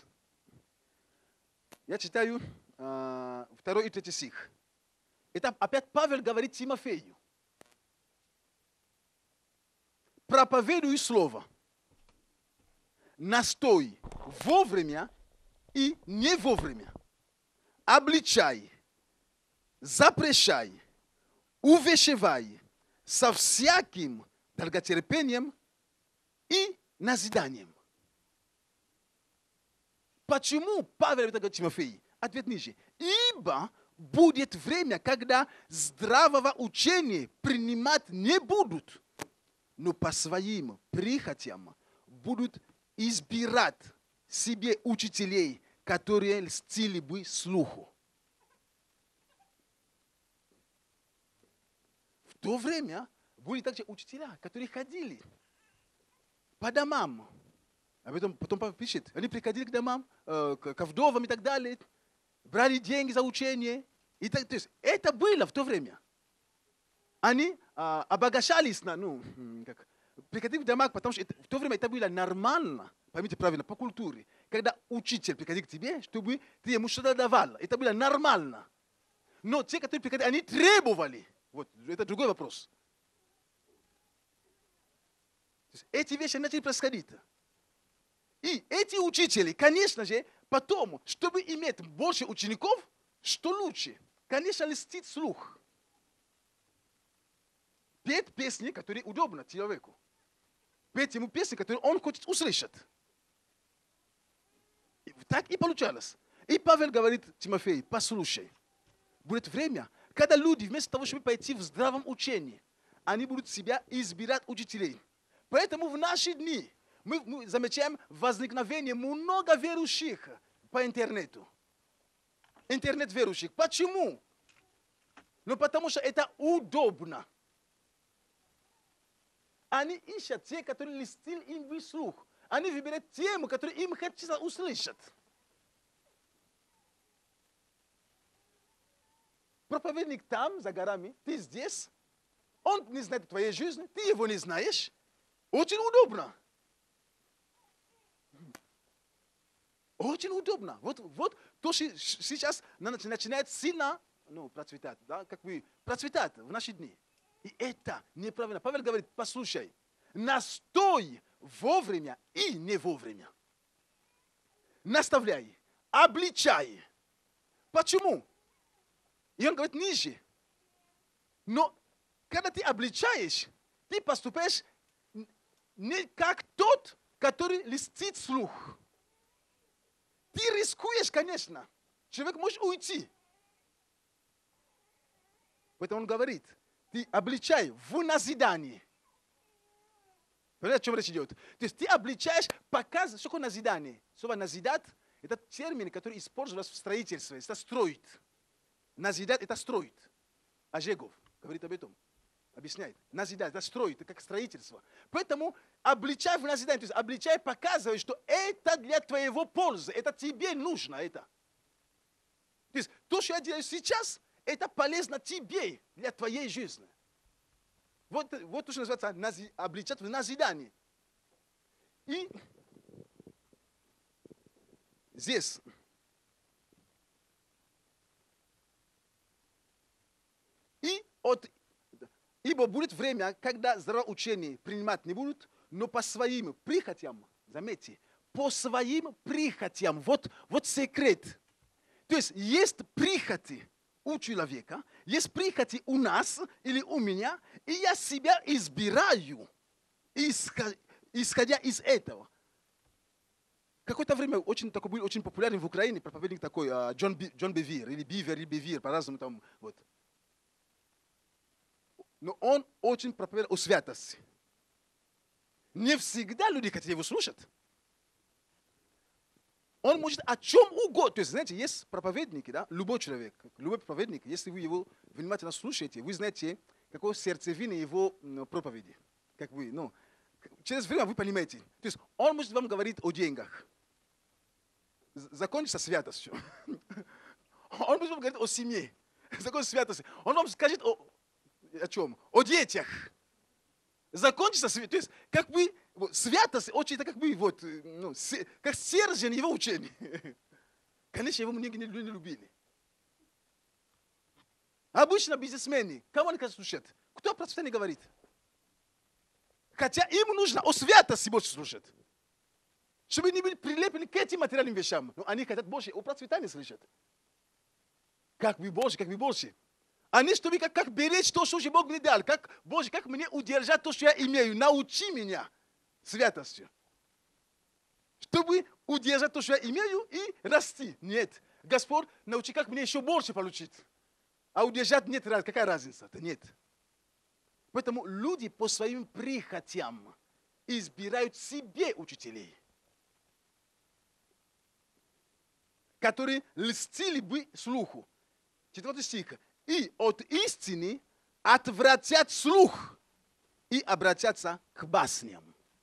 Я читаю э, второй и третий стих. Это опять Павел говорит Тимофею. Проповедуй слово. Настой вовремя и не вовремя. Обличай, запрещай, увещевай со всяким долготерпением и назиданием. Почему Павел говорит Тимофею? Ответ ниже. Ибо будет время, когда здравого учения принимать не будут, но по своим прихотям будут избирать себе учителей, которые льстили бы слуху. В то время были также учителя, которые ходили по домам. А потом, потом папа пишет, они приходили к домам, э, к, к вдовам и так далее, брали деньги за учение. И так, то есть это было в то время. Они а, обогащались, на, ну, как, приходили в дома, потому что это, в то время это было нормально, поймите правильно, по культуре. Когда учитель приходил к тебе, чтобы ты ему что-то давал. Это было нормально. Но те, которые приходили, они требовали. Вот, это другой вопрос. То есть эти вещи начали происходить. И эти учители, конечно же, потом, чтобы иметь больше учеников, что лучше? Конечно, льстить слух. Петь песни, которые удобны человеку. Петь ему песни, которые он хочет услышать. И так и получалось. И Павел говорит Тимофею, послушай, будет время, когда люди вместо того, чтобы пойти в здравом учении, они будут себя избирать учителей. Поэтому в наши дни мы, мы замечаем возникновение много верующих по интернету. Интернет верующих. Почему? Ну, потому что это удобно. Они ищут те, которые льстили им в слух. Они выбирают тему, которую им хочется услышать. Проповедник там, за горами, ты здесь. Он не знает твоей жизни, ты его не знаешь. Очень удобно. Очень удобно. Вот, вот то, что сейчас начинает сильно ну, процветать, да, как бы процветать в наши дни. И это неправильно. Павел говорит, послушай, настой вовремя и не вовремя. Наставляй, обличай. Почему? И он говорит ниже. Но когда ты обличаешь, ты поступаешь не как тот, который льстит слух. Ты рискуешь, конечно. Человек может уйти. Поэтому он говорит, ты обличай в назидании. Понимаете, о чем речь идет? То есть ты обличаешь, показываешь, что такое назидание. Слово назидать – это термин, который используется в строительстве. Это строит. Назидать – это строит. Ажегов говорит об этом. Объясняет. Назидать – это строит, это как строительство. Поэтому обличай в назидании. То есть обличай, показывай, что это для твоего пользы. Это тебе нужно. Это. То есть то, что я делаю сейчас, это полезно тебе, для твоей жизни. Вот, вот то, что называется нази, обличать в назидании. И здесь и от, ибо будет время, когда здравоучение принимать не будут, но по своим прихотям, заметьте, по своим прихотям, вот, вот секрет. То есть есть прихоти у человека, есть прихоти у нас или у меня, и я себя избираю, исходя из этого. Какое-то время очень, такой, был очень популярен в Украине проповедник такой, Джон, Би, Джон Бевир, или Бивер, или Бевир, по-разному там, вот. Но он очень проповедовал о святости. Не всегда люди хотят его слушать. Он может о чем угодно. То есть, знаете, есть проповедники, да, любой человек, любой проповедник, если вы его внимательно слушаете, вы знаете, какое сердцевина его проповеди. Как вы, ну, через время вы понимаете. То есть, он может вам говорить о деньгах. Закончится святостью. Он может вам говорить о семье. Закончится святостью. Он вам скажет о, о чем? О детях. Закончится святость. То есть, как бы, вот, святость очень, это как бы, вот, ну, с, как стержень его учения. Конечно, его многие не, не любили. Обычно бизнесмены, кого они хотят слушать? Кто про процветание говорит? Хотя им нужно о святости больше слушать. Чтобы не были прилеплены к этим материальным вещам. Но они хотят больше о процветании слышать. Как вы больше, как вы больше. Они, чтобы как, как беречь то, что Бог мне дал. Как, Боже, как мне удержать то, что я имею. Научи меня святостью. Чтобы удержать то, что я имею, и расти. Нет. Господь, научи, как мне еще больше получить. А удержать нет, какая разница? Это нет. Поэтому люди по своим прихотям избирают себе учителей, которые льстили бы слуху. Четвертый стих. И от истины отвратят слух и обратятся к басням.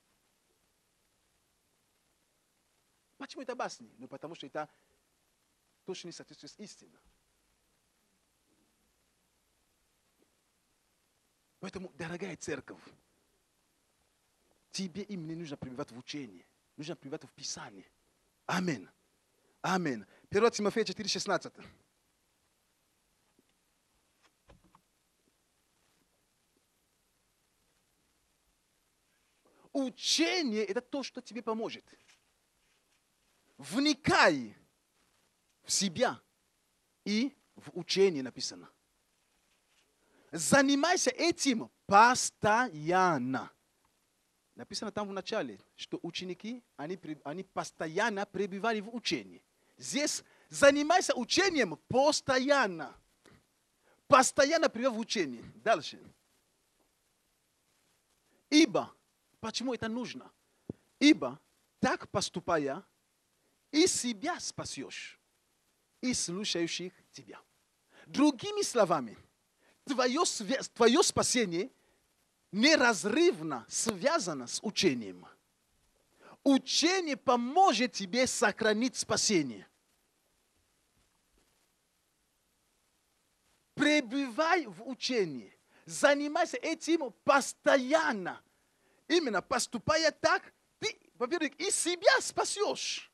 Почему это басни? Ну, потому что это то, что не соответствует с истиной. Поэтому, дорогая церковь, тебе им не нужно пребывать в учении, нужно пребывать в Писании. Аминь. Аминь. первое Тимофея четыре шестнадцать. Учение – это то, что тебе поможет. Вникай в себя и в учение написано. Занимайся этим постоянно. Написано там в начале, что ученики, они, они постоянно пребывали в учении. Здесь занимайся учением постоянно. Постоянно пребывай в учении. Дальше. Ибо, почему это нужно? Ибо так поступая, и себя спасешь, и слушающих тебя. Другими словами, твое, твое спасение неразрывно связано с учением. Учение поможет тебе сохранить спасение. Пребывай в учении. Занимайся этим постоянно. Именно поступая так, ты, во-первых, и себя спасешь.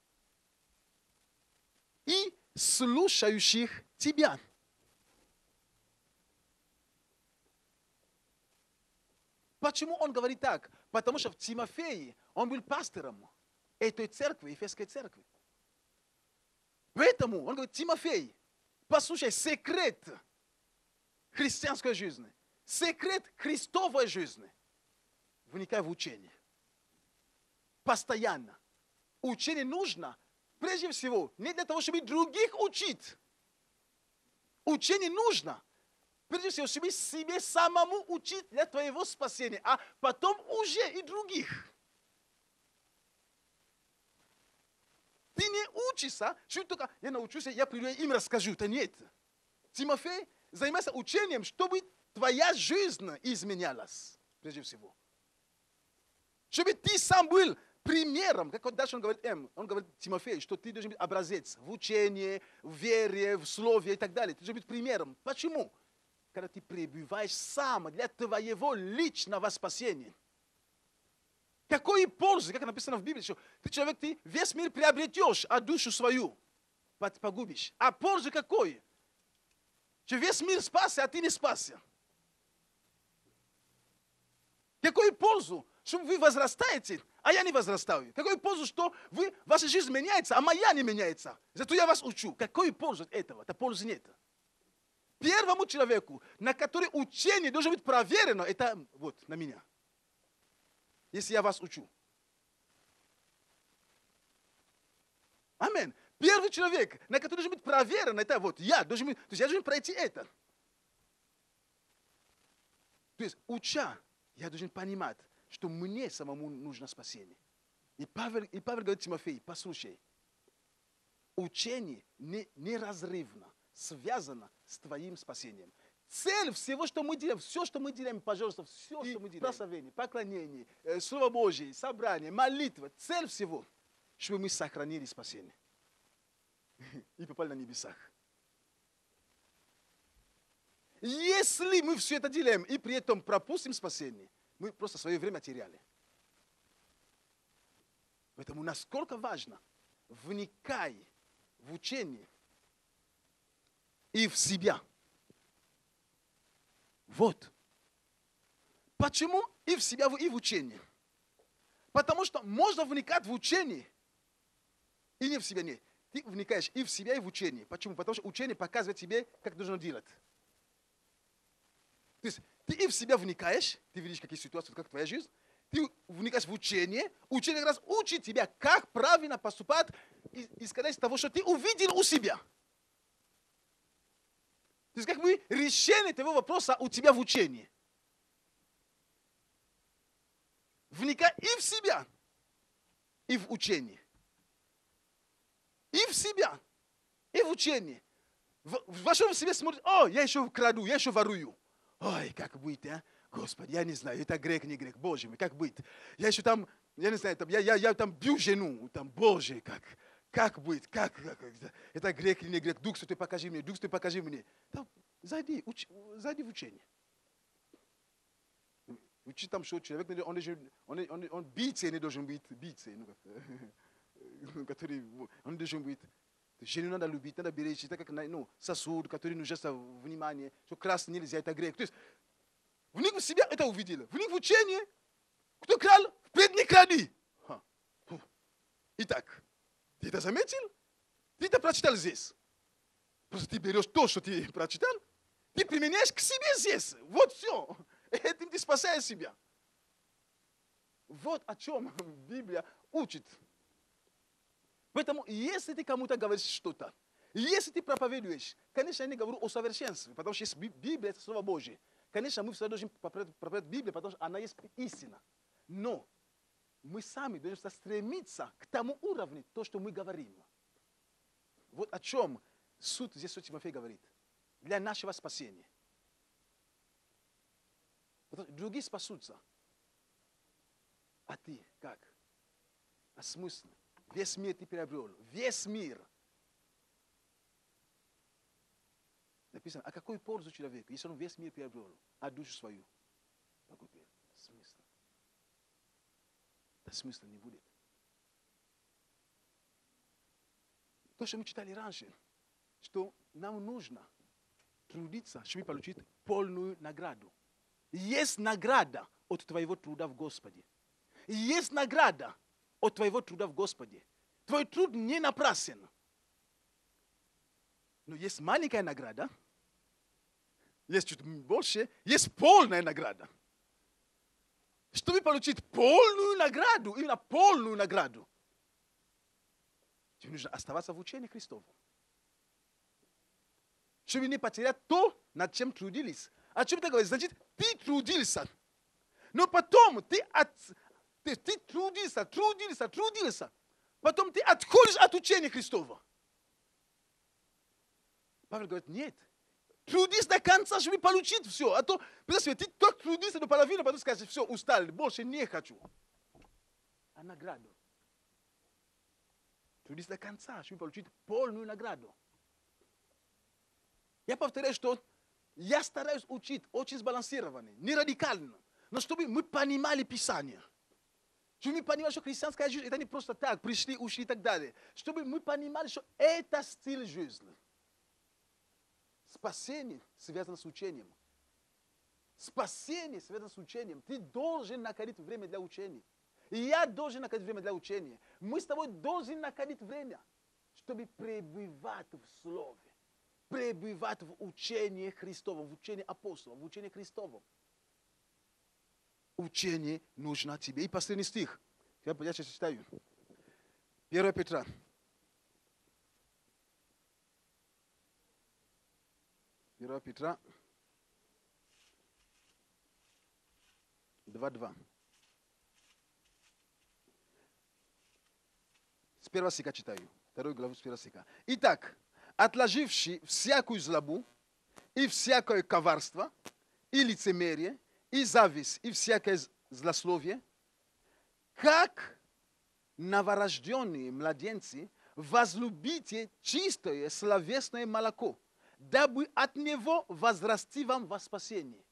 И слушающих тебя. Почему он говорит так? Потому что в Тимофее он был пастором этой церкви, Ефесской церкви. Поэтому он говорит: Тимофей, послушай, секрет христианской жизни, секрет христовой жизни, вникай в учение. Постоянно. Учение нужно, прежде всего, не для того, чтобы других учить. Учение нужно, прежде всего, чтобы себе самому учить для твоего спасения, а потом уже и других. Ты не учишься, что только я научусь, я приду и им расскажу. Это нет. Тимофей, занимайся учением, чтобы твоя жизнь изменялась, прежде всего. Чтобы ты сам был примером, как дальше он говорит, М, он говорит Тимофей, что ты должен быть образец в учении, в вере, в слове и так далее. Ты должен быть примером. Почему? Когда ты пребываешь сам для твоего личного спасения. Какой пользы, как написано в Библии, что ты человек, ты весь мир приобретешь, а душу свою погубишь. А пользы какой? Что весь мир спасся, а ты не спасся. Какую пользу, что вы возрастаете, а я не возрастаю? Какую пользу, что вы, ваша жизнь меняется, а моя не меняется? Зато я вас учу. Какую пользу этого? Это пользы нет. Первому человеку, на который учение должно быть проверено, это вот на меня. Если я вас учу. Аминь. Первый человек, на который должен быть проверен, это вот я. Должен быть, то есть я должен пройти это. То есть уча, я должен понимать, что мне самому нужно спасение. И Павел, и Павел говорит Тимофей, послушай, учение не, неразрывно связано с твоим спасением. Цель всего, что мы делаем, все, что мы делаем, пожалуйста, все, и что мы делаем, прославление, поклонение, э, Слово Божие, собрание, молитва, цель всего, чтобы мы сохранили спасение и попали на небесах. Если мы все это делаем и при этом пропустим спасение, мы просто свое время теряли. Поэтому насколько важно вникай в учение и в себя. Вот. Почему и в себя, и в учение? Потому что можно вникать в учение и не в себя. Нет. Ты вникаешь и в себя, и в учение. Почему? Потому что учение показывает тебе, как должно делать. То есть ты и в себя вникаешь, ты видишь, какие ситуации, как твоя жизнь, ты вникаешь в учение, учение как раз учит тебя, как правильно поступать, исходя из того, что ты увидел у себя. То есть как бы решение этого вопроса у тебя в учении. Вникай и в себя, и в учение. И в себя, и в учение. В, в вашем себе смотрите: о, я еще краду, я еще ворую. Ой, как быть, а? Господи, я не знаю, это грех, не грех, Боже мой, как быть? Я еще там, я не знаю, там, я, я, я там бью жену, там, Боже, как, как быть, как, как, это грех или не грех, Дух Святой покажи мне, Дух Святой покажи мне. Там, зайди, уч, зайди в учение. Учи там, что человек, он, он, он, он бийца не должен быть, бийца, ну, как, который, он должен быть. Жену надо любить, надо беречь, это как ну, сосуд, который нуждается в внимании, что красть нельзя, это грех. То есть, вник в себя, это увидели. Вник в учение, кто крал, впредь не кради. Ха. Итак, ты это заметил? Ты это прочитал здесь. Просто ты берешь то, что ты прочитал, ты применяешь к себе здесь. Вот все. Этим ты спасаешь себя. Вот о чем Библия учит. Поэтому, если ты кому-то говоришь что-то, если ты проповедуешь, конечно, я не говорю о совершенстве, потому что Библия – это Слово Божие. Конечно, мы всегда должны проповедовать Библию, потому что она есть истина. Но мы сами должны стремиться к тому уровню, то, что мы говорим. Вот о чем суд здесь у Тимофея говорит. Для нашего спасения. Другие спасутся. А ты как? А смысл? Весь мир ты приобрел. Весь мир. Написано, а какой пользу человеку, если он весь мир приобрел, а душу свою погубил? Смысл. Да смысла не будет. То, что мы читали раньше, что нам нужно трудиться, чтобы получить полную награду. Есть награда от твоего труда в Господе. Есть награда от твоего труда в Господе. Твой труд не напрасен. Но есть маленькая награда, есть чуть больше, есть полная награда. Чтобы получить полную награду, именно полную награду, тебе нужно оставаться в учении Христовом. Чтобы не потерять то, над чем трудились. А чем ты говоришь? Значит, ты трудился. Но потом ты, от, ты, ты трудился, трудился, трудился. Потом ты отходишь от учения Христова. Павел говорит, нет. Трудись до конца, чтобы получить все. А то, представь, ты только трудишься до половины, потом скажешь, все, устал, больше не хочу. А награду? Трудись до конца, чтобы получить полную награду. Я повторяю, что я стараюсь учить очень сбалансированно, не радикально. Но чтобы мы понимали Писание. Чтобы мы понимали, что христианская жизнь, это не просто так, пришли, ушли и так далее. Чтобы мы понимали, что это стиль жизни. Спасение связано с учением. Спасение связано с учением. Ты должен находить время для учения. И я должен находить время для учения. Мы с тобой должны находить время, чтобы пребывать в Слове. Пребывать в учении Христовом, в учении апостолов, в учении Христовом. Учение нужно тебе. И последний стих. Я сейчас читаю. первое Петра. первое Петра. два два. С первого стиха читаю. Вторую главу с первого стиха. Итак, отложивши всякую злобу и всякое коварство, и лицемерие, и зависть, и всякое злословие, как новорожденные младенцы, возлюбите чистое словесное молоко, дабы от него возрасти вам во спасение.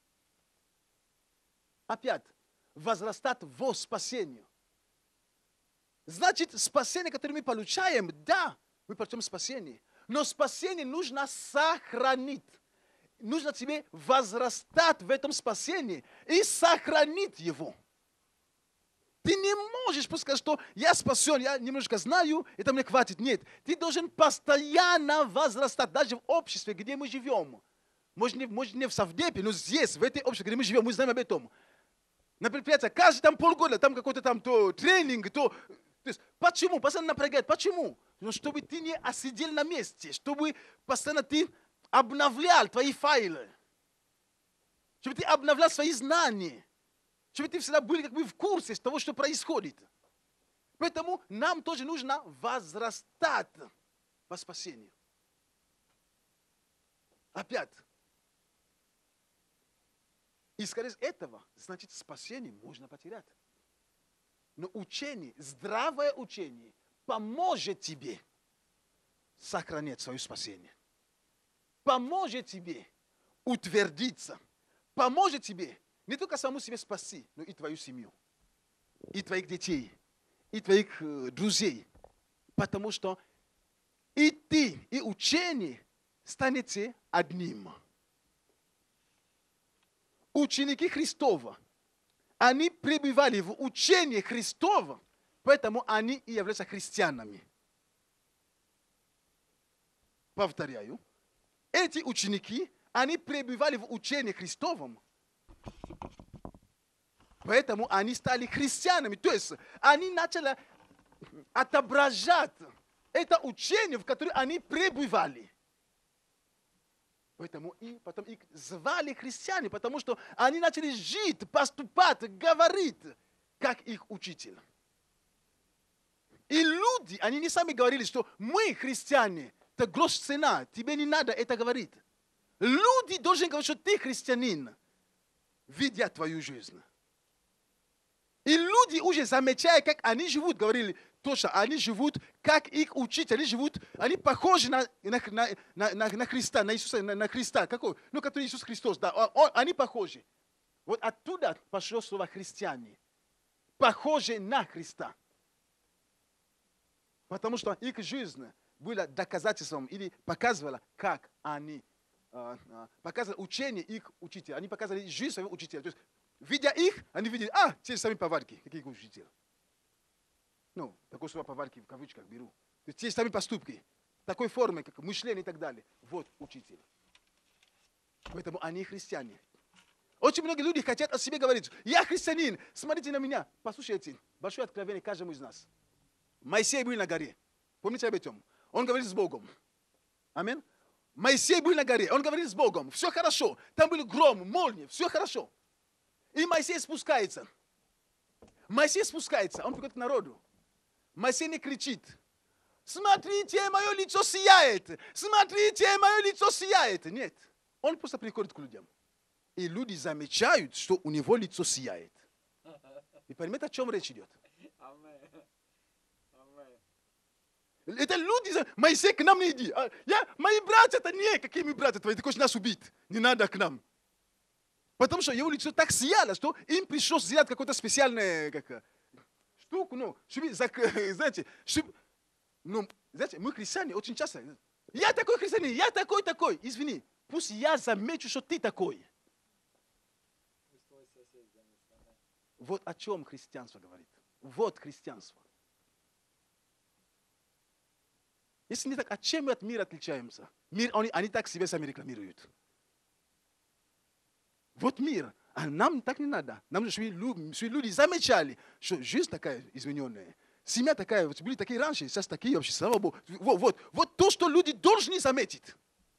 Опять, возрастать во спасение. Значит, спасение, которое мы получаем, да, мы получаем спасение. Но спасение нужно сохранить. Нужно тебе возрастать в этом спасении и сохранить его. Ты не можешь просто сказать, что я спасен, я немножко знаю, это мне хватит. Нет, ты должен постоянно возрастать, даже в обществе, где мы живем. Может не, может, не в Совдепе, но здесь, в этой обществе, где мы живем, мы знаем об этом. На предприятии, каждый там полгода, там какой-то там то тренинг, то... То есть, почему? Постоянно напрягает. Почему? Ну, чтобы ты не осидел на месте, чтобы постоянно ты обновлял твои файлы, чтобы ты обновлял свои знания, чтобы ты всегда был как бы в курсе того, что происходит. Поэтому нам тоже нужно возрастать во спасении. Опять. Исходя из этого, значит, спасение можно потерять. Но учение, здравое учение поможет тебе сохранять свое спасение. Поможет тебе утвердиться. Поможет тебе не только саму себе спасти, но и твою семью, и твоих детей, и твоих э, друзей. Потому что и ты, и учение станете одним. Ученики Христова, они пребывали в учении Христова, поэтому они и являются христианами. Повторяю, эти ученики, они пребывали в учении Христовом, поэтому они стали христианами. То есть они начали отображать это учение, в котором они пребывали. Поэтому и потом их звали христиане, потому что они начали жить, поступать, говорить как их учитель. И люди, они не сами говорили, что мы, христиане, это грош цена, тебе не надо это говорить. Люди должны говорить, что ты христианин, видя твою жизнь. И люди уже замечая, как они живут, говорили, точно, они живут, как их учитель, они живут, они похожи на, на, на, на, на Христа, на Иисуса, на, на Христа, какой? Ну, который Иисус Христос, да, он, они похожи. Вот оттуда пошло слово христиане, похожи на Христа. Потому что их жизнь была доказательством или показывала, как они, показывали учение их учителя, они показывали жизнь своего учителя. То есть, видя их, они видели, а, те же самые повадки, какие учителя. Ну, такое слово повадки в кавычках беру. То есть те же самые поступки, такой формы, как мышление и так далее. Вот учитель. Поэтому они христиане. Очень многие люди хотят о себе говорить, я христианин, смотрите на меня. Послушайте, большое откровение каждому из нас. Моисей был на горе. Помните об этом? Он говорит с Богом. Аминь. Моисей был на горе, он говорит с Богом. Все хорошо. Там был гром, молния, все хорошо. И Моисей спускается. Моисей спускается, он приходит к народу. Моисей не кричит. Смотрите, мое лицо сияет. Смотрите, мое лицо сияет. Нет. Он просто приходит к людям. И люди замечают, что у него лицо сияет. И понимаете, о чем речь идет? Это люди, Моисей, к нам не иди. Я, мои братья, это не какие мы братья твои, ты хочешь нас убить. Не надо к нам. Потому что его лицо так сияло, что им пришлось сделать какую-то специальную как, штуку, ну, чтобы, знаете, чтобы, ну, знаете, мы христиане очень часто, я такой христианин, я такой, такой, извини, пусть я замечу, что ты такой. Вот о чем христианство говорит. Вот христианство. Если не так, а чем мы от мира отличаемся? Мир, они, они так себя сами рекламируют. Вот мир. А нам так не надо. Нам же люди, люди замечали, что жизнь такая измененная. Семья такая, вот были такие раньше, сейчас такие вообще, слава Богу. Вот, вот, вот то, что люди должны заметить.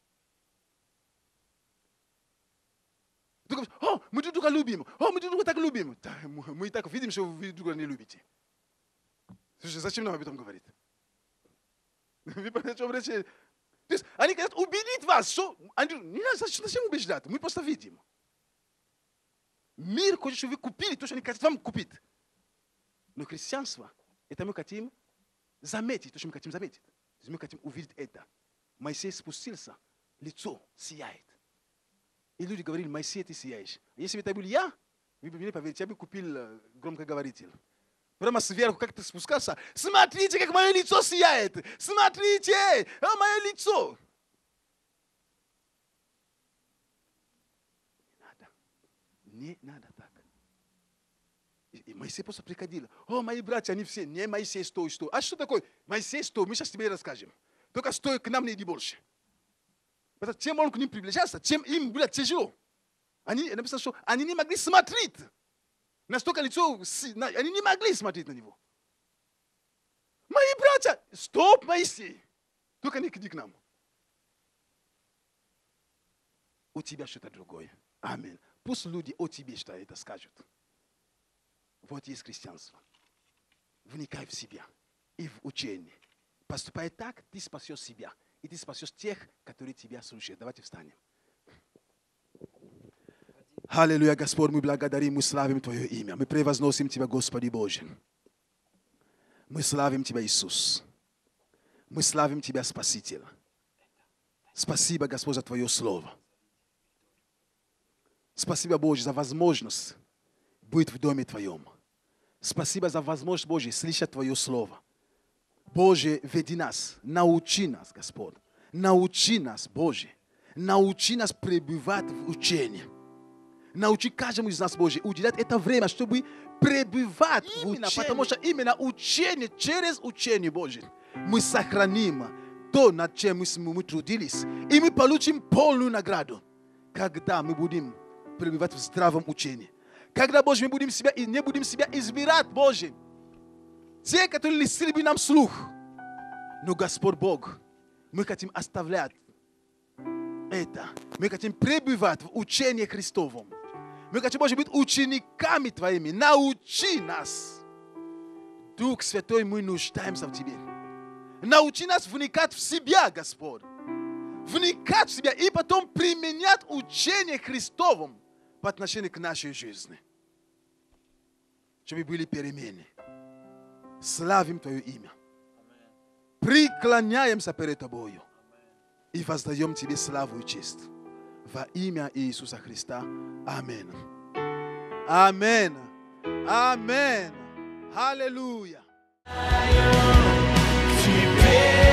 О, мы друг друга любим. О, мы друг друга так любим. Да, мы и так видим, что вы друг друга не любите. Слушай, зачем нам об этом говорить? Вы понимаете, о чем речь? То есть они хотят убедить вас, что... Они, не надо, зачем убеждать? Мы просто видим. Мир хочет, чтобы вы купили то, что они хотят вам купить. Но христианство, это мы хотим заметить, то, что мы хотим заметить. То есть мы хотим увидеть это. Моисей спустился, лицо сияет. И люди говорили, Моисей, ты сияешь. Если бы это был я, вы бы мне поверите, я бы купил громкоговоритель. Прямо сверху, как ты спускался. Смотрите, как мое лицо сияет. Смотрите, а мое лицо. Не надо. Не надо так. И, и Моисей просто приходил. О, мои братья, они все. Не, Моисей, стой, стой. А что такое? Моисей, стой. Мы сейчас тебе расскажем. Только стой, к нам не иди больше. Потому что чем он к ним приближался, тем им было тяжело. Они, написано, что они не могли смотреть. Настолько лицо, они не могли смотреть на него. Мои братья, стоп, Моисей. Только не иди к нам. У тебя что-то другое. Аминь. Пусть люди о тебе что это скажут. Вот есть христианство. Вникай в себя и в учение. Поступай так, ты спасешь себя. И ты спасешь тех, которые тебя слушают. Давайте встанем. Аллилуйя, Господь, мы благодарим, мы славим Твое имя. Мы превозносим Тебя, Господи Боже. Мы славим Тебя, Иисус. Мы славим Тебя, Спаситель. Спасибо, Господь, за Твое Слово. Спасибо, Боже, за возможность быть в доме Твоем. Спасибо за возможность, Боже, слышать Твое Слово. Боже, веди нас, научи нас, Господь. Научи нас, Боже. Научи нас пребывать в учении. Научи каждому из нас, Боже, уделять это время, чтобы пребывать именно, в учении. Потому что именно учение, через учение, Боже, мы сохраним то, над чем мы, мы трудились. И мы получим полную награду, когда мы будем пребывать в здравом учении. Когда, Боже, мы будем себя, не будем себя избирать, Боже. Те, которые листили бы нам слух. Но, Господь Бог, мы хотим оставлять это. Мы хотим пребывать в учении Христовом. Мы хотим, Боже, быть учениками Твоими. Научи нас. Дух Святой, мы нуждаемся в Тебе. Научи нас вникать в себя, Господь. Вникать в себя и потом применять учение Христовым по отношению к нашей жизни. Чтобы были перемены. Славим Твое имя. Преклоняемся перед Тобою. И воздаем Тебе славу и честь. Во имя Иисуса Христа. Аминь. Аминь. Аминь. Аллилуйя. Теперь